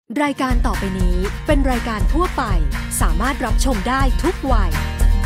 รายการต่อไปนี้เป็นรายการทั่วไปสามารถรับชมได้ทุกวัย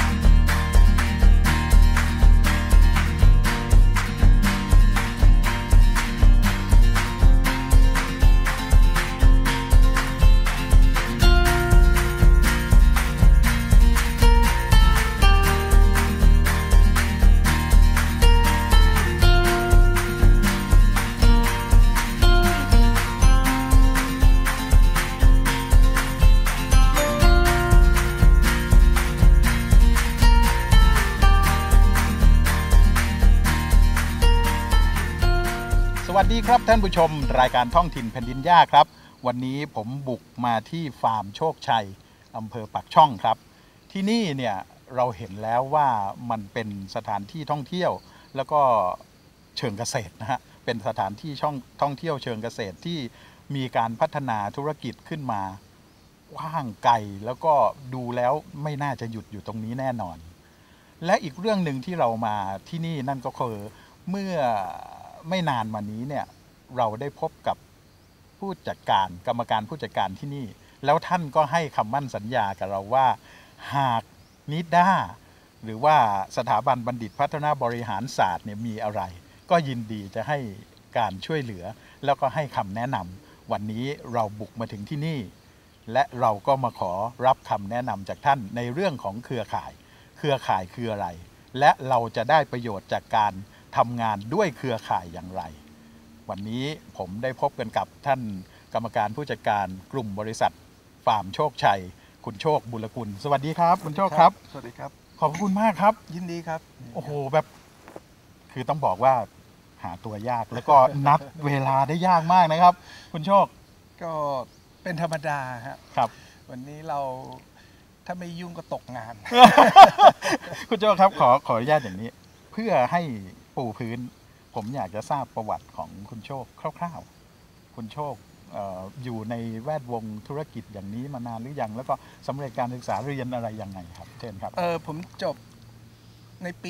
สวัสดีครับท่านผู้ชมรายการท่องถิ่นแผ่นดินหญ้าครับวันนี้ผมบุกมาที่ฟาร์มโชคชัยอำเภอปากช่องครับที่นี่เนี่ยเราเห็นแล้วว่ามันเป็นสถานที่ท่องเที่ยวแล้วก็เชิงเกษตรนะฮะเป็นสถานที่ท่องเที่ยวเชิงเกษตรที่มีการพัฒนาธุรกิจขึ้นมากว้างไกลแล้วก็ดูแล้วไม่น่าจะหยุดอยู่ตรงนี้แน่นอนและอีกเรื่องหนึ่งที่เรามาที่นี่นั่นก็คือเมื่อไม่นานมานี้เนี่ยเราได้พบกับผู้จัดการกรรมการผู้จัดการที่นี่แล้วท่านก็ให้คำมั่นสัญญากับเราว่าหากนิด้าหรือว่าสถาบันบัณฑิตพัฒนาบริหารศาสตร์เนี่ยมีอะไรก็ยินดีจะให้การช่วยเหลือแล้วก็ให้คำแนะนำวันนี้เราบุกมาถึงที่นี่และเราก็มาขอรับคำแนะนำจากท่านในเรื่องของเครือข่ายคืออะไรและเราจะได้ประโยชน์จากการทำงานด้วยเครือข่ายอย่างไรวันนี้ผมได้พบกันกับท่านกรรมการผู้จัดการกลุ่มบริษัทฟาร์มโชคชัยคุณโชคบุรกุลสวัสดีครับคุณโชคครับสวัสดีครับขอบคุณมากครับยินดีครับโอ้โหแบบคือต้องบอกว่าหาตัวยากแล้วก็นัดเวลาได้ยากมากนะครับคุณโชคก็เป็นธรรมดาครับวันนี้เราถ้าไม่ยุ่งก็ตกงานคุณโชคครับขออนุญาตอย่างนี้เพื่อให้ปูพื้นผมอยากจะทราบประวัติของคุณโชคคร่าวๆคุณโชคอยู่ในแวดวงธุรกิจอย่างนี้มานานหรือยังแล้วก็สำเร็จการศึกษาเรียนอะไรยังไงครับเชิญครับผมจบในปี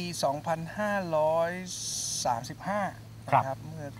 2535 นะครับเมื่อ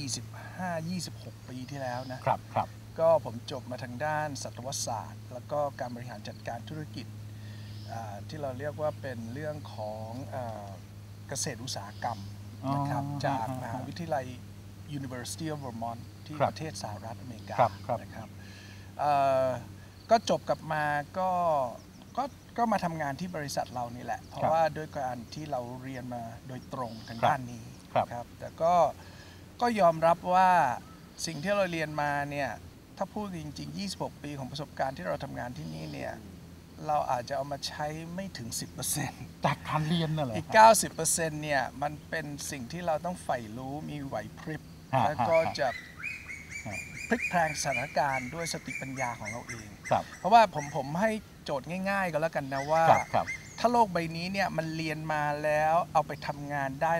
25-26 ปีที่แล้วนะครับก็ผมจบมาทางด้านสัตวศาสตร์แล้วก็การบริหารจัดการธุรกิจที่เราเรียกว่าเป็นเรื่องของเกษตรอุตสาหกรรมนะครับจากมหาวิทยาลัย University of Vermont ที่ประเทศสหรัฐอเมริกานะครับก็จบกลับมาก็มาทำงานที่บริษัทเรานี่แหละเพราะว่าด้วยการที่เราเรียนมาโดยตรงทางด้านนี้ครับแต่ก็ยอมรับว่าสิ่งที่เราเรียนมาเนี่ยถ้าพูดจริงๆ26 ปีของประสบการณ์ที่เราทำงานที่นี่เนี่ยเราอาจจะเอามาใช้ไม่ถึง 10% จากการเรียนนั่นแหละอีก 90% เนี่ยมันเป็นสิ่งที่เราต้องใฝ่รู้มีไหวพริบแล้วก็จะพลิกแพลงสถานการณ์ด้วยสติปัญญาของเราเองเพราะว่าผมให้โจทย์ง่ายๆก็แล้วกันนะว่าถ้าโลกใบนี้เนี่ยมันเรียนมาแล้วเอาไปทำงานได้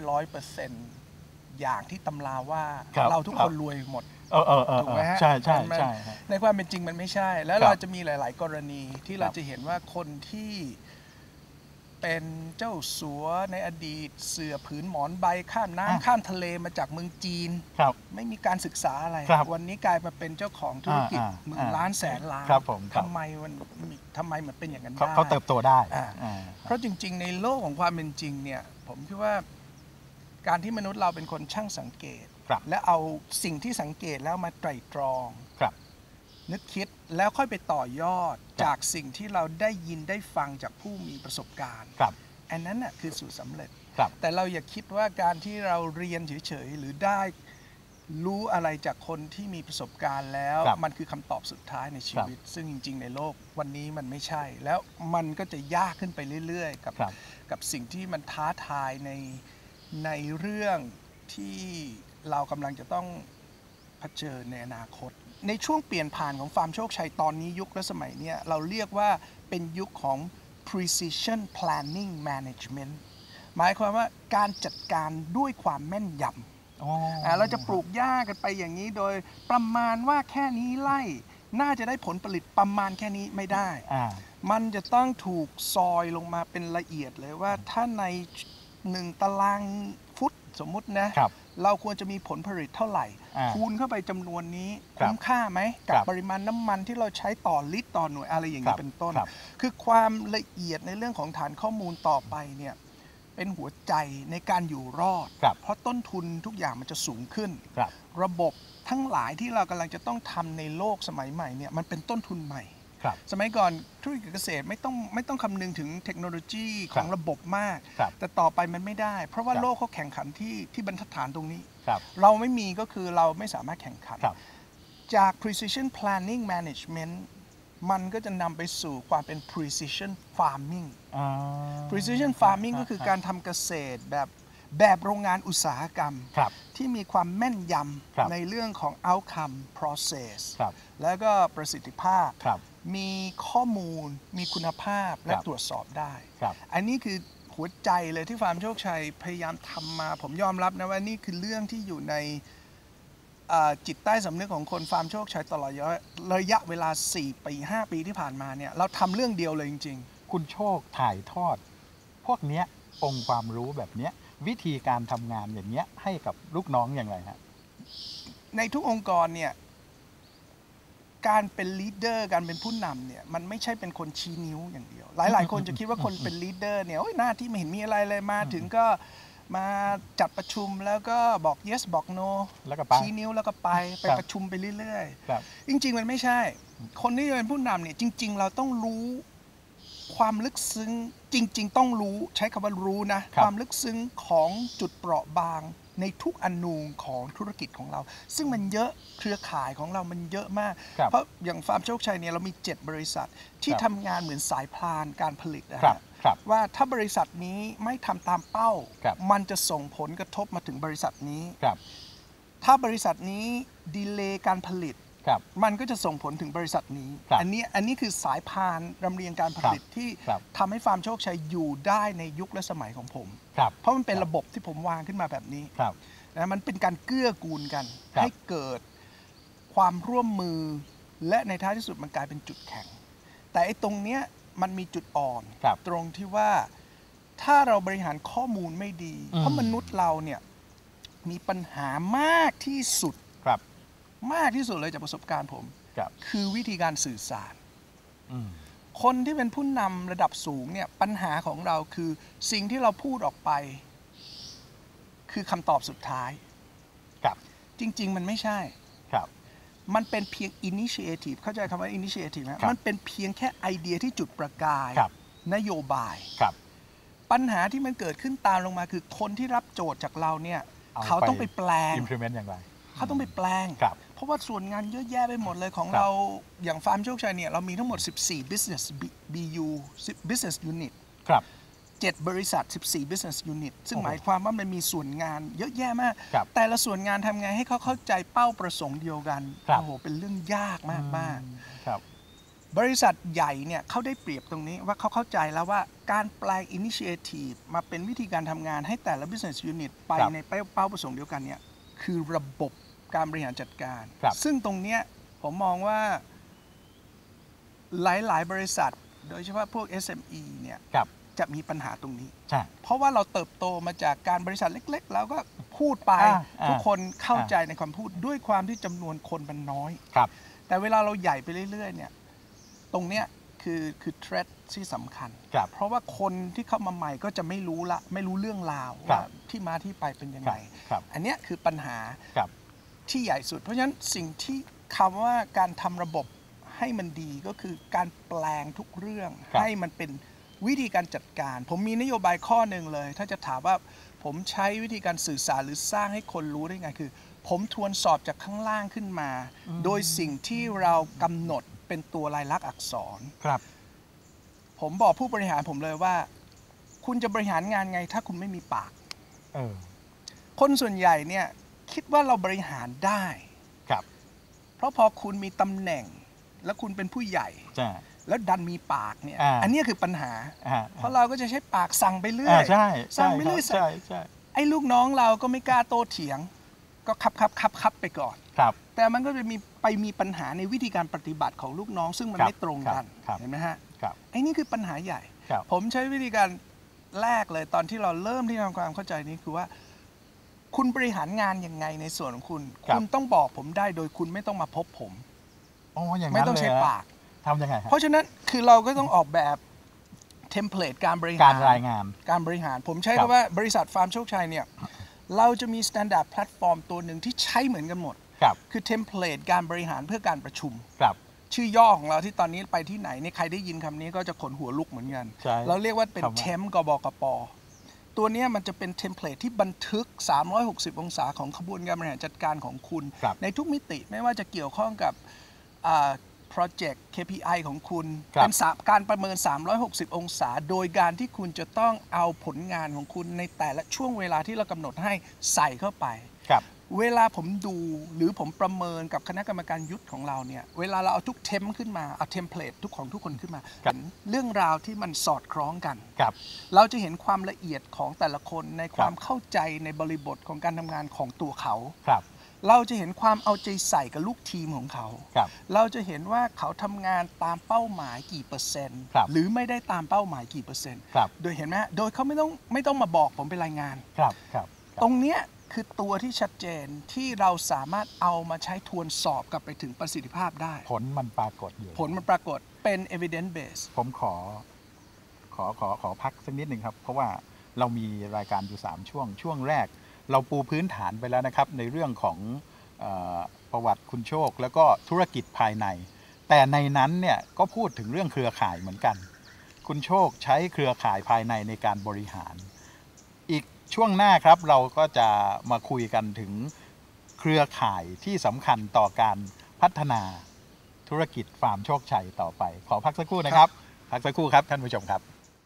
100% อย่างที่ตำราว่าเราทุกคนรวยหมดถูกไหมฮะใช่ในความเป็นจริงมันไม่ใช่แล้วเราจะมีหลายๆกรณีที่เราจะเห็นว่าคนที่เป็นเจ้าสัวในอดีตเสือผืนหมอนใบข้ามน้ำข้ามทะเลมาจากเมืองจีนไม่มีการศึกษาอะไรวันนี้กลายมาเป็นเจ้าของธุรกิจหมื่นล้านแสนล้านทำไมมันเป็นอย่างนั้นได้เขาเติบโตได้เพราะจริงๆในโลกของความเป็นจริงเนี่ยผมคิดว่าการที่มนุษย์เราเป็นคนช่างสังเกตและเอาสิ่งที่สังเกตแล้วมาไตร่ตรองนึกคิดแล้วค่อยไปต่อยอดจากสิ่งที่เราได้ยินได้ฟังจากผู้มีประสบการณ์อันนั้นน่ะคือสูตรสำเร็จแต่เราอย่าคิดว่าการที่เราเรียนเฉยๆหรือได้รู้อะไรจากคนที่มีประสบการณ์แล้วมันคือคำตอบสุดท้ายในชีวิตซึ่งจริงๆในโลกวันนี้มันไม่ใช่แล้วมันก็จะยากขึ้นไปเรื่อยๆกับสิ่งที่มันท้าทายในเรื่องที่เรากำลังจะต้องเผชิญในอนาคตในช่วงเปลี่ยนผ่านของฟาร์มโชคชัยตอนนี้ยุคและสมัยนี้เราเรียกว่าเป็นยุคของ precision planning management หมายความว่าการจัดการด้วยความแม่นยำเราจะปลูกหญ้ากันไปอย่างนี้โดยประมาณว่าแค่นี้ไร่น่าจะได้ผลผลิตประมาณแค่นี้ไม่ได้มันจะต้องถูกซอยลงมาเป็นละเอียดเลยว่าถ้าใน1 ตารางฟุตสมมุตินะครับ เราควรจะมีผลผลิตเท่าไหร่คูณเข้าไปจำนวนนี้คุ้มค่าไหมกับปริมาณน้ำมันที่เราใช้ต่อลิตรต่อหน่วยอะไรอย่างนี้เป็นต้นคือความละเอียดในเรื่องของฐานข้อมูลต่อไปเนี่ยเป็นหัวใจในการอยู่รอดเพราะต้นทุนทุกอย่างมันจะสูงขึ้นระบบทั้งหลายที่เรากำลังจะต้องทำในโลกสมัยใหม่เนี่ยมันเป็นต้นทุนใหม่สมัยก่อนธุรกิจเกษตรไม่ต้องคำนึงถึงเทคโนโลยีของระบบมากแต่ต่อไปมันไม่ได้เพราะว่าโลกเขาแข่งขันที่บรรทัดฐานตรงนี้เราไม่มีก็คือเราไม่สามารถแข่งขันจาก precision planning management มันก็จะนำไปสู่ความเป็น precision farming precision farming ก็คือการทำเกษตรแบบโรงงานอุตสาหกรรมที่มีความแม่นยำในเรื่องของ outcome process แล้วก็ประสิทธิภาพมีข้อมูลมีคุณภาพและตรวจสอบได้อันนี้คือหัวใจเลยที่ฟาร์มโชคชัยพยายามทำมาผมยอมรับนะว่านี่คือเรื่องที่อยู่ในจิตใต้สำนึกของคนฟาร์มโชคชัยตลอดระยะเวลา4 ปี 5 ปีที่ผ่านมาเนี่ยเราทำเรื่องเดียวเลยจริงๆคุณโชคถ่ายทอดพวกนี้องค์ความรู้แบบนี้วิธีการทำงานอย่างเงี้ยให้กับลูกน้องอย่างไรฮะในทุกองค์กรเนี่ยการเป็นลีดเดอร์การเป็นผู้นำเนี่ยมันไม่ใช่เป็นคนชี้นิ้วอย่างเดียวหลายๆคนจะคิดว่าคนเป็นลีดเดอร์เนี่ยหน้าที่ไม่เห็นมีอะไรเลยมาถึงก็มาจัดประชุมแล้วก็บอก yes บอก no แล้วก็ชี้นิ้วแล้วก็ไปประชุมไปเรื่อยๆจริงๆมันไม่ใช่คนที่จะเป็นผู้นำเนี่ยจริงๆเราต้องรู้ความลึกซึ้งจริงๆต้องรู้ใช้คำว่ารู้นะความลึกซึ้งของจุดเปราะบางในทุกอนูของธุรกิจของเราซึ่งมันเยอะเครือข่ายของเรามันเยอะมากเพราะอย่างฟาร์มโชคชัยเนี่ยเรามี7 บริษัทที่ทำงานเหมือนสายพานการผลิตนะครับว่าถ้าบริษัทนี้ไม่ทำตามเป้ามันจะส่งผลกระทบมาถึงบริษัทนี้ถ้าบริษัทนี้ดีเลย์การผลิตมันก็จะส่งผลถึงบริษัทนี้อันนี้คือสายพานรำเรียงการผลิตที่ทำให้ฟาร์มโชคชัยอยู่ได้ในยุคและสมัยของผมเพราะมันเป็นระบบที่ผมวางขึ้นมาแบบนี้นะมันเป็นการเกื้อกูลกันให้เกิดความร่วมมือและในท้ายที่สุดมันกลายเป็นจุดแข็งแต่ไอ้ตรงเนี้ยมันมีจุดอ่อนตรงที่ว่าถ้าเราบริหารข้อมูลไม่ดีเพราะมนุษย์เราเนี่ยมีปัญหามากที่สุดเลยจากประสบการณ์ผมคือวิธีการสื่อสารคนที่เป็นผู้นำระดับสูงเนี่ยปัญหาของเราคือสิ่งที่เราพูดออกไปคือคำตอบสุดท้ายจริงๆมันไม่ใช่มันเป็นเพียง initiative เข้าใจคำว่า initiative ไหมมันเป็นเพียงแค่ไอเดียที่จุดประกายนโยบายปัญหาที่มันเกิดขึ้นตามลงมาคือคนที่รับโจทย์จากเราเนี่ยเขาต้องไปแปลง implement อย่างไรเขาต้องไปแปลงเพราะว่าส่วนงานเยอะแยะไปหมดเลยของเราอย่างฟาร์มโชคชัยเนี่ยเรามีทั้งหมด14 business BU business unit 7 บริษัท14 business unit ซึ่งหมายความว่ามันมีส่วนงานเยอะแยะมากแต่ละส่วนงานทำไงให้เขาเข้าใจเป้าประสงค์เดียวกันโอ้โหเป็นเรื่องยากมากๆบริษัทใหญ่เนี่ยเขาได้เปรียบตรงนี้ว่าเขาเข้าใจแล้วว่าการแปลง initiative มาเป็นวิธีการทำงานให้แต่ละ business unit ไปในเป้าประสงค์เดียวกันเนี่ยคือระบบการบริหารจัดการซึ่งตรงนี้ผมมองว่าหลายๆบริษัทโดยเฉพาะพวก SME เนี่ยจะมีปัญหาตรงนี้เพราะว่าเราเติบโตมาจากการบริษัทเล็กๆแล้วก็พูดไปทุกคนเข้าใจในความพูดด้วยความที่จำนวนคนมันน้อยแต่เวลาเราใหญ่ไปเรื่อยๆเนี่ยตรงเนี้ยคือเทรดที่สำคัญเพราะว่าคนที่เข้ามาใหม่ก็จะไม่รู้เรื่องราวว่าที่มาที่ไปเป็นยังไงอันนี้คือปัญหาที่ใหญ่สุดเพราะฉะนั้นสิ่งที่คำว่าการทำระบบให้มันดีก็คือการแปลงทุกเรื่องให้มันเป็นวิธีการจัดการผมมีนโยบายข้อหนึ่งเลยถ้าจะถามว่าผมใช้วิธีการสื่อสารหรือสร้างให้คนรู้ได้ไงคือผมทวนสอบจากข้างล่างขึ้นมาโดยสิ่งที่เรากำหนดเป็นตัวลายลักษณ์อักษรผมบอกผู้บริหารผมเลยว่าคุณจะบริหารงานไงถ้าคุณไม่มีปากคนส่วนใหญ่เนี่ยคิดว่าเราบริหารได้เพราะพอคุณมีตำแหน่งแล้วคุณเป็นผู้ใหญ่แล้วดันมีปากเนี่ยอันนี้คือปัญหาเพราะเราก็จะใช้ปากสั่งไปเรื่อยสั่งไปเรื่อยไอ้ลูกน้องเราก็ไม่กล้าโต้เถียงก็คับไปก่อนแต่มันก็จะมีปัญหาในวิธีการปฏิบัติของลูกน้องซึ่งมันไม่ตรงกันเห็นไหมฮะไอ้นี่คือปัญหาใหญ่ผมใช้วิธีการแรกเลยตอนที่เราเริ่มที่ทำความเข้าใจนี้คือว่าคุณบริหารงานยังไงในส่วนของคุณคุณต้องบอกผมได้โดยคุณไม่ต้องมาพบผมไม่ต้องใช้ปากทำยังไงเพราะฉะนั้นคือเราก็ต้องออกแบบเทมเพลตการบริหารการรายงานการบริหารผมใช้คำว่าบริษัทฟาร์มโชคชัยเนี่ยเราจะมี standard platform ตัวหนึ่งที่ใช้เหมือนกันหมดคือเทมเพลตการบริหารเพื่อการประชุมชื่อย่อของเราที่ตอนนี้ไปที่ไหนนี่ใครได้ยินคำนี้ก็จะขนหัวลุกเหมือนกันเราเรียกว่าเป็นเทมกบกปตัวนี้มันจะเป็นเทมเพลตที่บันทึก360องศาของขบวนการบริหารจัดการของคุณในทุกมิติไม่ว่าจะเกี่ยวข้องกับโปรเจกต์ KPI ของคุณเป็นการประเมิน360องศาโดยการที่คุณจะต้องเอาผลงานของคุณในแต่ละช่วงเวลาที่เรากำหนดให้ใส่เข้าไปเวลาผมดูหรือผมประเมินกับคณะกรรมการยุทธของเราเนี่ยเวลาเราเอาทุกเทมขึ้นมาเอาเทมเพลตทุกคนขึ้นมาเห็นเรื่องราวที่มันสอดคล้องกันเราจะเห็นความละเอียดของแต่ละคนในความเข้าใจในบริบทของการทำงานของตัวเขาเราจะเห็นความเอาใจใส่กับลูกทีมของเขาเราจะเห็นว่าเขาทำงานตามเป้าหมายกี่เปอร์เซ็นต์หรือไม่ได้ตามเป้าหมายกี่เปอร์เซ็นต์โดยเห็นไหมโดยเขาไม่ต้องมาบอกผมเป็นรายงานตรงเนี้ยคือตัวที่ชัดเจนที่เราสามารถเอามาใช้ทวนสอบกลับไปถึงประสิทธิภาพได้ผลมันปรากฏอยู่ผลมันปรากฏเป็น evidence base ผมขอพักสักนิดหนึ่งครับเพราะว่าเรามีรายการอยู่3ช่วงแรกเราปูพื้นฐานไปแล้วนะครับในเรื่องของประวัติคุณโชคแล้วก็ธุรกิจภายในแต่ในนั้นเนี่ยก็พูดถึงเรื่องเครือข่ายเหมือนกันคุณโชคใช้เครือข่ายภายในการบริหารอีกช่วงหน้าครับเราก็จะมาคุยกันถึงเครือข่ายที่สำคัญต่อการพัฒนาธุรกิจฟาร์มโชคชัยต่อไปขอพักสักครู่นะครับพักสักครู่ครับท่านผู้ชมครับ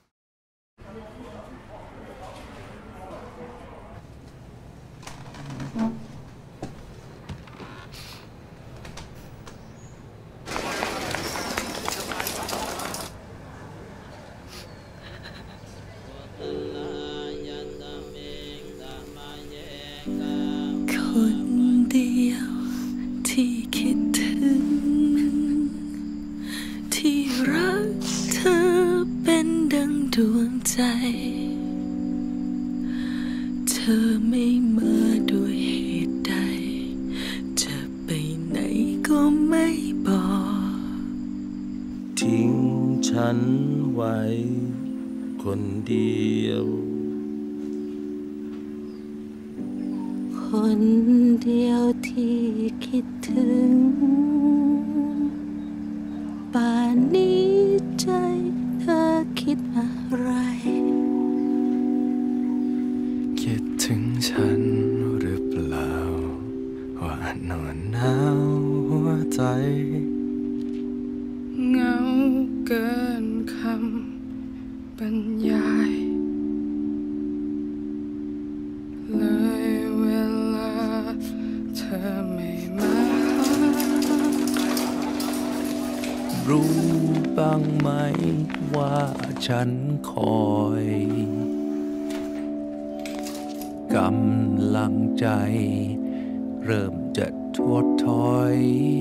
ดวงใจเธอไม่มาด้วยเหตุใดจะไปไหนก็ไม่บอกทิ้งฉันไว้คนเดียวคนเดียวที่คิดถึงป่านนี้ใจเธอคิดอะไรคิดถึงฉันหรือเปล่าว่านอนหนาวหัวใจเหงาเกินคำบรรยายเลยเวลาเธอไม่มารู้บ้างไหมว่าฉันคอยกำลังใจเริ่มจะทวดถอย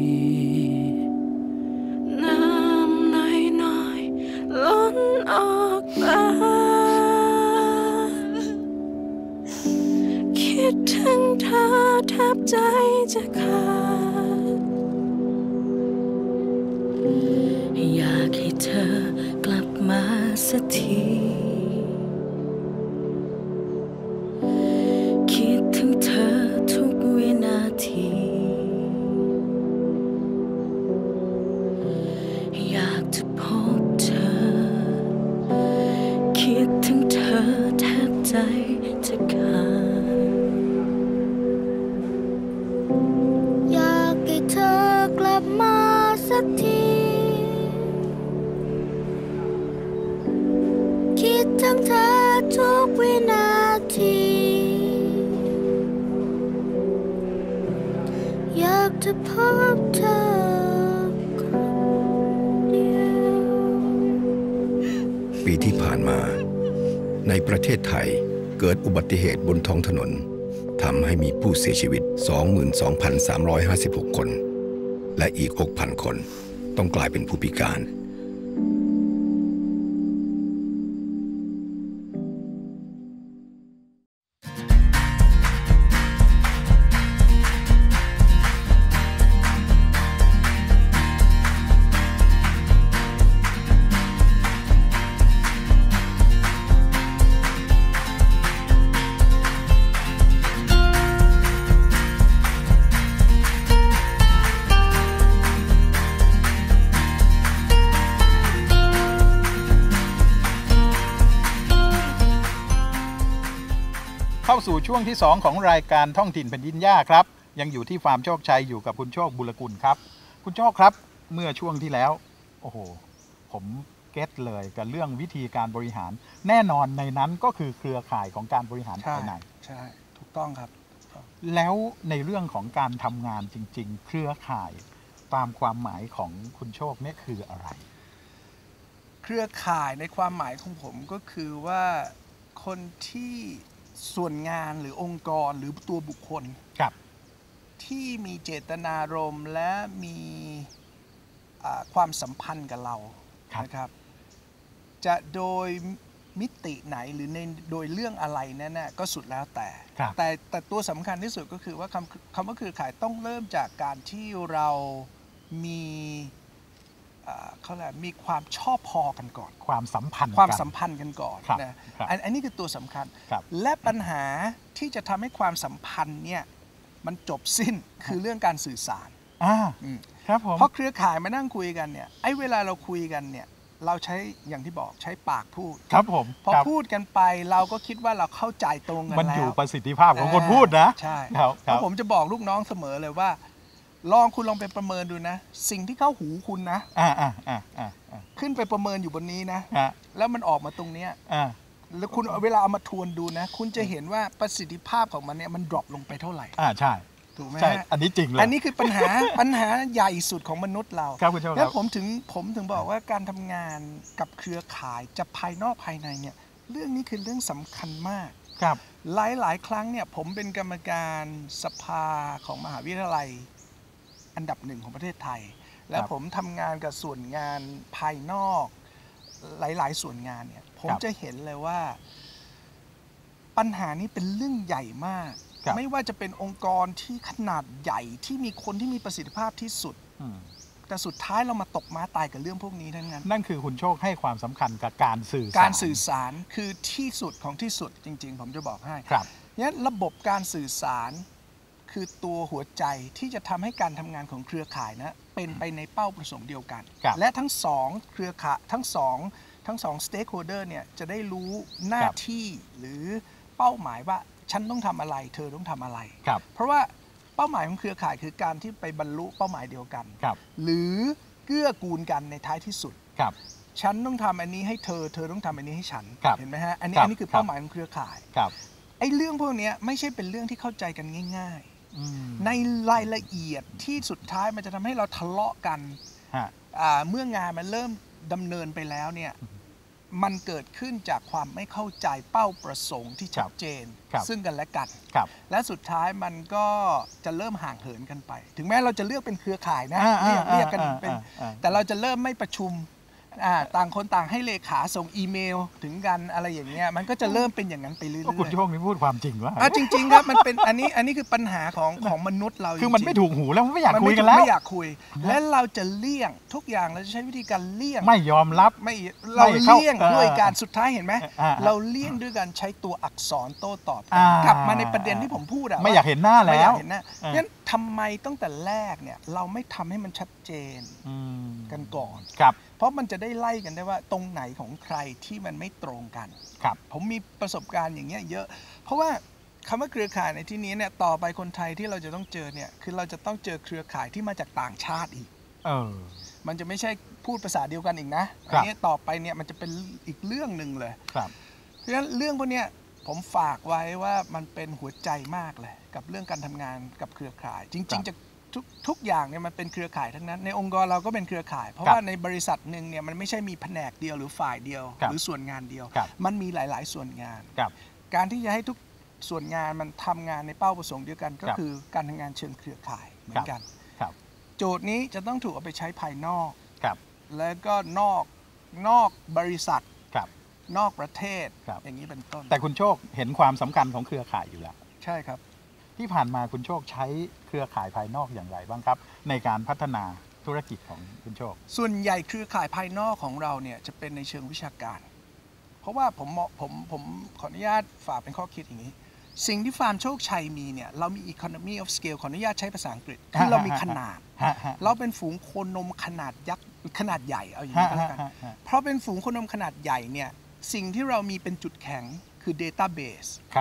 น้ำน้อยๆล้นออกมาคิดถึงเธอแทบใจจะขาดอยากให้เธอกลับมาสักทีคิดถึงเธอทุกวินาทีอยากจะพบเธอคิดถึงเธอแทบใจจะขาดอยากให้เธอกลับมาสักทีคิดถึงเธอทุกวินาทีอยากจะพบเธอคนเดียวปีที่ผ่านมาในประเทศไทยเกิดอุบัติเหตุบนท้องถนนทำให้มีผู้เสียชีวิต 22,356 คนและอีก 6,000 คนต้องกลายเป็นผู้พิการสู่ช่วงที่2ของรายการท่องถิ่นแผ่นดินหญ้าครับยังอยู่ที่ฟาร์มโชคชัยอยู่กับคุณโชคบุรกุลครับคุณโชคครับเมื่อช่วงที่แล้วโอ้โหผมเก็ตเลยกับเรื่องวิธีการบริหารแน่นอนในนั้นก็คือเครือข่ายของการบริหารภายในใช่ถูกต้องครับแล้วในเรื่องของการทำงานจริงๆเครือข่ายตามความหมายของคุณโชคเนี่ยคืออะไรเครือข่ายในความหมายของผมก็คือว่าคนที่ส่วนงานหรือองค์กรหรือตัวบุคคลที่มีเจตนารมณ์และมีความสัมพันธ์กับเรานะครับจะโดยมิติไหนหรือในโดยเรื่องอะไรนั่นน่ะก็สุดแล้วแต่ตัวสำคัญที่สุดก็คือว่าคำว่าเครือข่ายต้องเริ่มจากการที่เรามีเขาเรียกมีความชอบพอกันก่อนความสัมพันธ์กันก่อนนะอันนี้คือตัวสำคัญและปัญหาที่จะทำให้ความสัมพันธ์เนี่ยมันจบสิ้นคือเรื่องการสื่อสารครับผมเพราะเครือข่ายมานั่งคุยกันเนี่ยไอ้เวลาเราคุยกันเนี่ยเราใช้อย่างที่บอกใช้ปากพูดครับผมพอพูดกันไปเราก็คิดว่าเราเข้าใจตรงกันแล้วมันอยู่ประสิทธิภาพของคนพูดนะใช่เพราะผมจะบอกลูกน้องเสมอเลยว่าคุณลองไปประเมินดูนะสิ่งที่เข้าหูคุณนะขึ้นไปประเมินอยู่บนนี้นะแล้วมันออกมาตรงเนี้ยแล้วคุณเวลาเอามาทวนดูนะคุณจะเห็นว่าประสิทธิภาพของมันเนี่ยมันดรอปลงไปเท่าไหร่ใช่ถูกไหมอันนี้จริงเลยอันนี้คือปัญหาใหญ่สุดของมนุษย์เราแล้วผมถึงบอกว่าการทำงานกับเครือข่ายจะภายนอกภายในเนี่ยเรื่องนี้คือเรื่องสำคัญมากหลายครั้งเนี่ยผมเป็นกรรมการสภาของมหาวิทยาลัยอันดับ1ของประเทศไทยและผมทำงานกับส่วนงานภายนอกหลายๆส่วนงานเนี่ยผมจะเห็นเลยว่าปัญหานี้เป็นเรื่องใหญ่มากไม่ว่าจะเป็นองค์กรที่ขนาดใหญ่ที่มีคนที่มีประสิทธิภาพที่สุดแต่สุดท้ายเรามาตกม้าตายกับเรื่องพวกนี้ทั้งนั้นนั่นคือคุณโชคให้ความสำคัญกับการสื่อสารคือที่สุดของที่สุดจริงๆผมจะบอกให้ครับงั้นระบบการสื่อสารคือตัวหัวใจที่จะทำให้การทำงานของเครือข่ายนะเป็นไปในเป้าประสงค์เดียวกันและทั้งสองเครือข่ายทั้งสอง stakeholder เนี่ยจะได้รู้หน้าที่หรือเป้าหมายว่าฉันต้องทำอะไรเธอต้องทำอะไรเพราะว่าเป้าหมายของเครือข่ายคือการที่ไปบรรลุเป้าหมายเดียวกันหรือเกื้อกูลกันในท้ายที่สุดฉันต้องทำอันนี้ให้เธอต้องทำอันนี้ให้ฉันเห็นไหมฮะอันนี้คือเป้าหมายของเครือข่ายไอ้เรื่องพวกนี้ไม่ใช่เป็นเรื่องที่เข้าใจกันง่ายๆในรายละเอียดที่สุดท้ายมันจะทำให้เราทะเลาะกันเมื่องานมันเริ่มดำเนินไปแล้วเนี่ยมันเกิดขึ้นจากความไม่เข้าใจเป้าประสงค์ที่ชัดเจนซึ่งกันและกันและสุดท้ายมันก็จะเริ่มห่างเหินกันไปถึงแม้เราจะเลือกเป็นเครือข่ายนะเรียกกันเป็นแต่เราจะเริ่มไม่ประชุมต่างคนต่างให้เลขาส่งอีเมลถึงกันอะไรอย่างเงี้ยมันก็จะเริ่มเป็นอย่างนั้นไปเรื่อยๆคุณโชคนี่พูดความจริงวะจริงๆครับมันเป็นอันนี้คือปัญหาของมนุษย์เราคือมันไม่ถูกหูแล้วไม่อยากคุยกันแล้วไม่อยากคุยและเราจะเลี่ยงทุกอย่างเราจะใช้วิธีการเลี่ยงไม่ยอมรับเราเลี่ยงด้วยการสุดท้ายเห็นไหมเราเลี่ยงด้วยการใช้ตัวอักษรโต้ตอบกลับมาในประเด็นที่ผมพูดไม่อยากเห็นหน้าแล้วงั้นทำไมตั้งแต่แรกเนี่ยเราไม่ทำให้มันชัดเจนกันก่อนเพราะมันจะได้ไล่กันได้ว่าตรงไหนของใครที่มันไม่ตรงกันผมมีประสบการณ์อย่างเงี้ยเยอะเพราะว่าคำว่าเครือข่ายในที่นี้เนี่ยต่อไปคนไทยที่เราจะต้องเจอเนี่ยคือเราจะต้องเจอเครือข่ายที่มาจากต่างชาติอีกมันจะไม่ใช่พูดภาษาเดียวกันอีกนะอันนี้ต่อไปเนี่ยมันจะเป็นอีกเรื่องหนึ่งเลยเพราะฉะนั้นเรื่องพวกนี้ผมฝากไว้ว่ามันเป็นหัวใจมากเลยกับเรื่องการทำงานกับเครือข่ายจริงๆจะทุกอย่างเนี่ยมันเป็นเครือข่ายทั้งนั้นในองค์กรเราก็เป็นเครือข่ายเพราะว่าในบริษัทหนึ่งเนี่ยมันไม่ใช่มีแผนกเดียวหรือฝ่ายเดียวหรือส่วนงานเดียวมันมีหลายๆส่วนงานการที่จะให้ทุกส่วนงานมันทำงานในเป้าประสงค์เดียวกันก็คือการทำงานเชิงเครือข่ายเหมือนกันโจทย์นี้จะต้องถูกเอาไปใช้ภายนอกแล้วก็นอกบริษัทนอกประเทศอย่างนี้เป็นต้นแต่คุณโชคเห็นความสำคัญของเครือข่ายอยู่แล้วใช่ครับที่ผ่านมาคุณโชคใช้เครือข่ายภายนอกอย่างไรบ้างครับในการพัฒนาธุรกิจของคุณโชคส่วนใหญ่เครือข่ายภายนอกของเราเนี่ยจะเป็นในเชิงวิชาการเพราะว่าผมขออนุญาตฝากเป็นข้อคิดอย่างนี้สิ่งที่ฟาร์มโชคชัยมีเนี่ยเรามี economy of scale ขออนุญาตใช้ภาษาอังกฤษคือเรามีขนาดเราเป็นฝูงโคนมขนาดยักษ์ขนาดใหญ่เอาอย่างนี้ก็แล้วกันเพราะเป็นฝูงโคนมขนาดใหญ่เนี่ยสิ่งที่เรามีเป็นจุดแข็งคือ database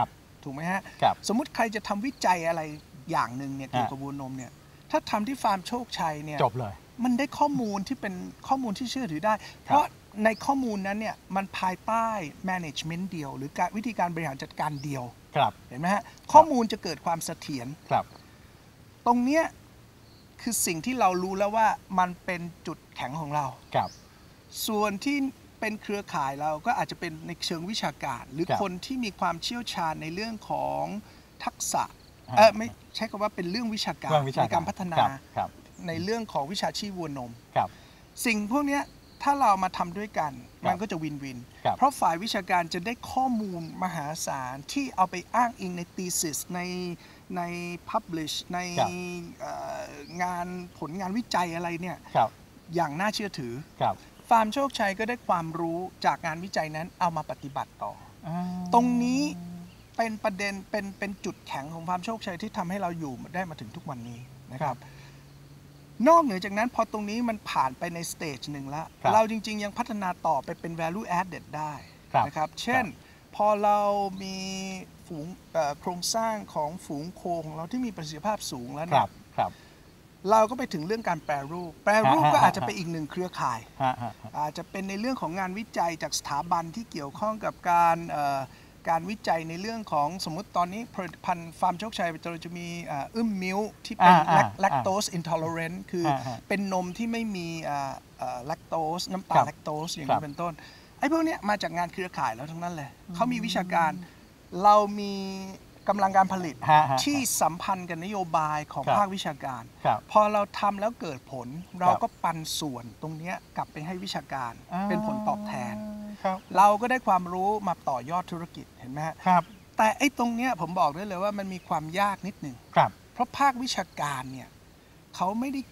ถูกไหมฮะครับสมมุติใครจะทำวิจัยอะไรอย่างหนึ่งเนี่ยเกี่ยวกับวัวนมเนี่ยถ้าทำที่ฟาร์มโชคชัยเนี่ยจบเลยมันได้ข้อมูลที่เป็นข้อมูลที่เชื่อถือได้เพราะในข้อมูลนั้นเนี่ยมันภายใต้ management เดียวหรือการวิธีการบริหารจัดการเดียวเห็นไหมฮะข้อมูลจะเกิดความเสถียรตรงเนี้ยคือสิ่งที่เรารู้แล้วว่ามันเป็นจุดแข็งของเราส่วนที่เป็นเครือข่ายเราก็อาจจะเป็นในเชิงวิชาการหรือคนที่มีความเชี่ยวชาญในเรื่องของทักษะไม่ใช้คำว่าเป็นเรื่องวิชาการในการพัฒนาในเรื่องของวิชาชีพวัวนมสิ่งพวกนี้ถ้าเรามาทำด้วยกันมันก็จะวินวินเพราะฝ่ายวิชาการจะได้ข้อมูลมหาศาลที่เอาไปอ้างอิงใน thesis ใน publish ในงานผลงานวิจัยอะไรเนี่ยอย่างน่าเชื่อถือฟาร์มโชคชัยก็ได้ความรู้จากงานวิจัยนั้นเอามาปฏิบัติต่อตรงนี้เป็นประเด็นเป็นจุดแข็งของฟาร์มโชคชัยที่ทำให้เราอยู่ได้มาถึงทุกวันนี้นะครับนอกเหนือจากนั้นพอตรงนี้มันผ่านไปในสเตจหนึ่งแล้วเราจริงๆยังพัฒนาต่อไปเป็น value added ได้นะครับเช่นพอเรามีฝูงโครงสร้างของฝูงโคของเราที่มีประสิทธิภาพสูงแล้วเนี่ยเราก็ไปถึงเรื่องการแปรรูปก็อาจจะเป็นอีกหนึ่งเครือข่ายอาจจะเป็นในเรื่องของงานวิจัยจากสถาบันที่เกี่ยวข้องกับการวิจัยในเรื่องของสมมุติตอนนี้ผลิตภัณฑ์ฟาร์มโชคชัยเราจะมีมิลค์ที่เป็นแลคโตสอินทอเลอเรนต์คือเป็นนมที่ไม่มีแลคโตสน้ำตาลแลคโตสอย่างนี้เป็นต้นไอ้พวกนี้มาจากงานเครือข่ายแล้วทั้งนั้นเลยเขามีวิชาการเรามีกำลังการผลิตที่สัมพันธ์กับนโยบายของภาควิชาการพอเราทำแล้วเกิดผลเราก็ปันส่วนตรงนี้กลับไปให้วิชาการเป็นผลตอบแทนเราก็ได้ความรู้มาต่อยอดธุรกิจเห็นไหมครับแต่ไอ้ตรงเนี้ยผมบอกได้เลยว่ามันมีความยากนิดนึงเพราะภาควิชาการเนี่ยเขาไม่ได้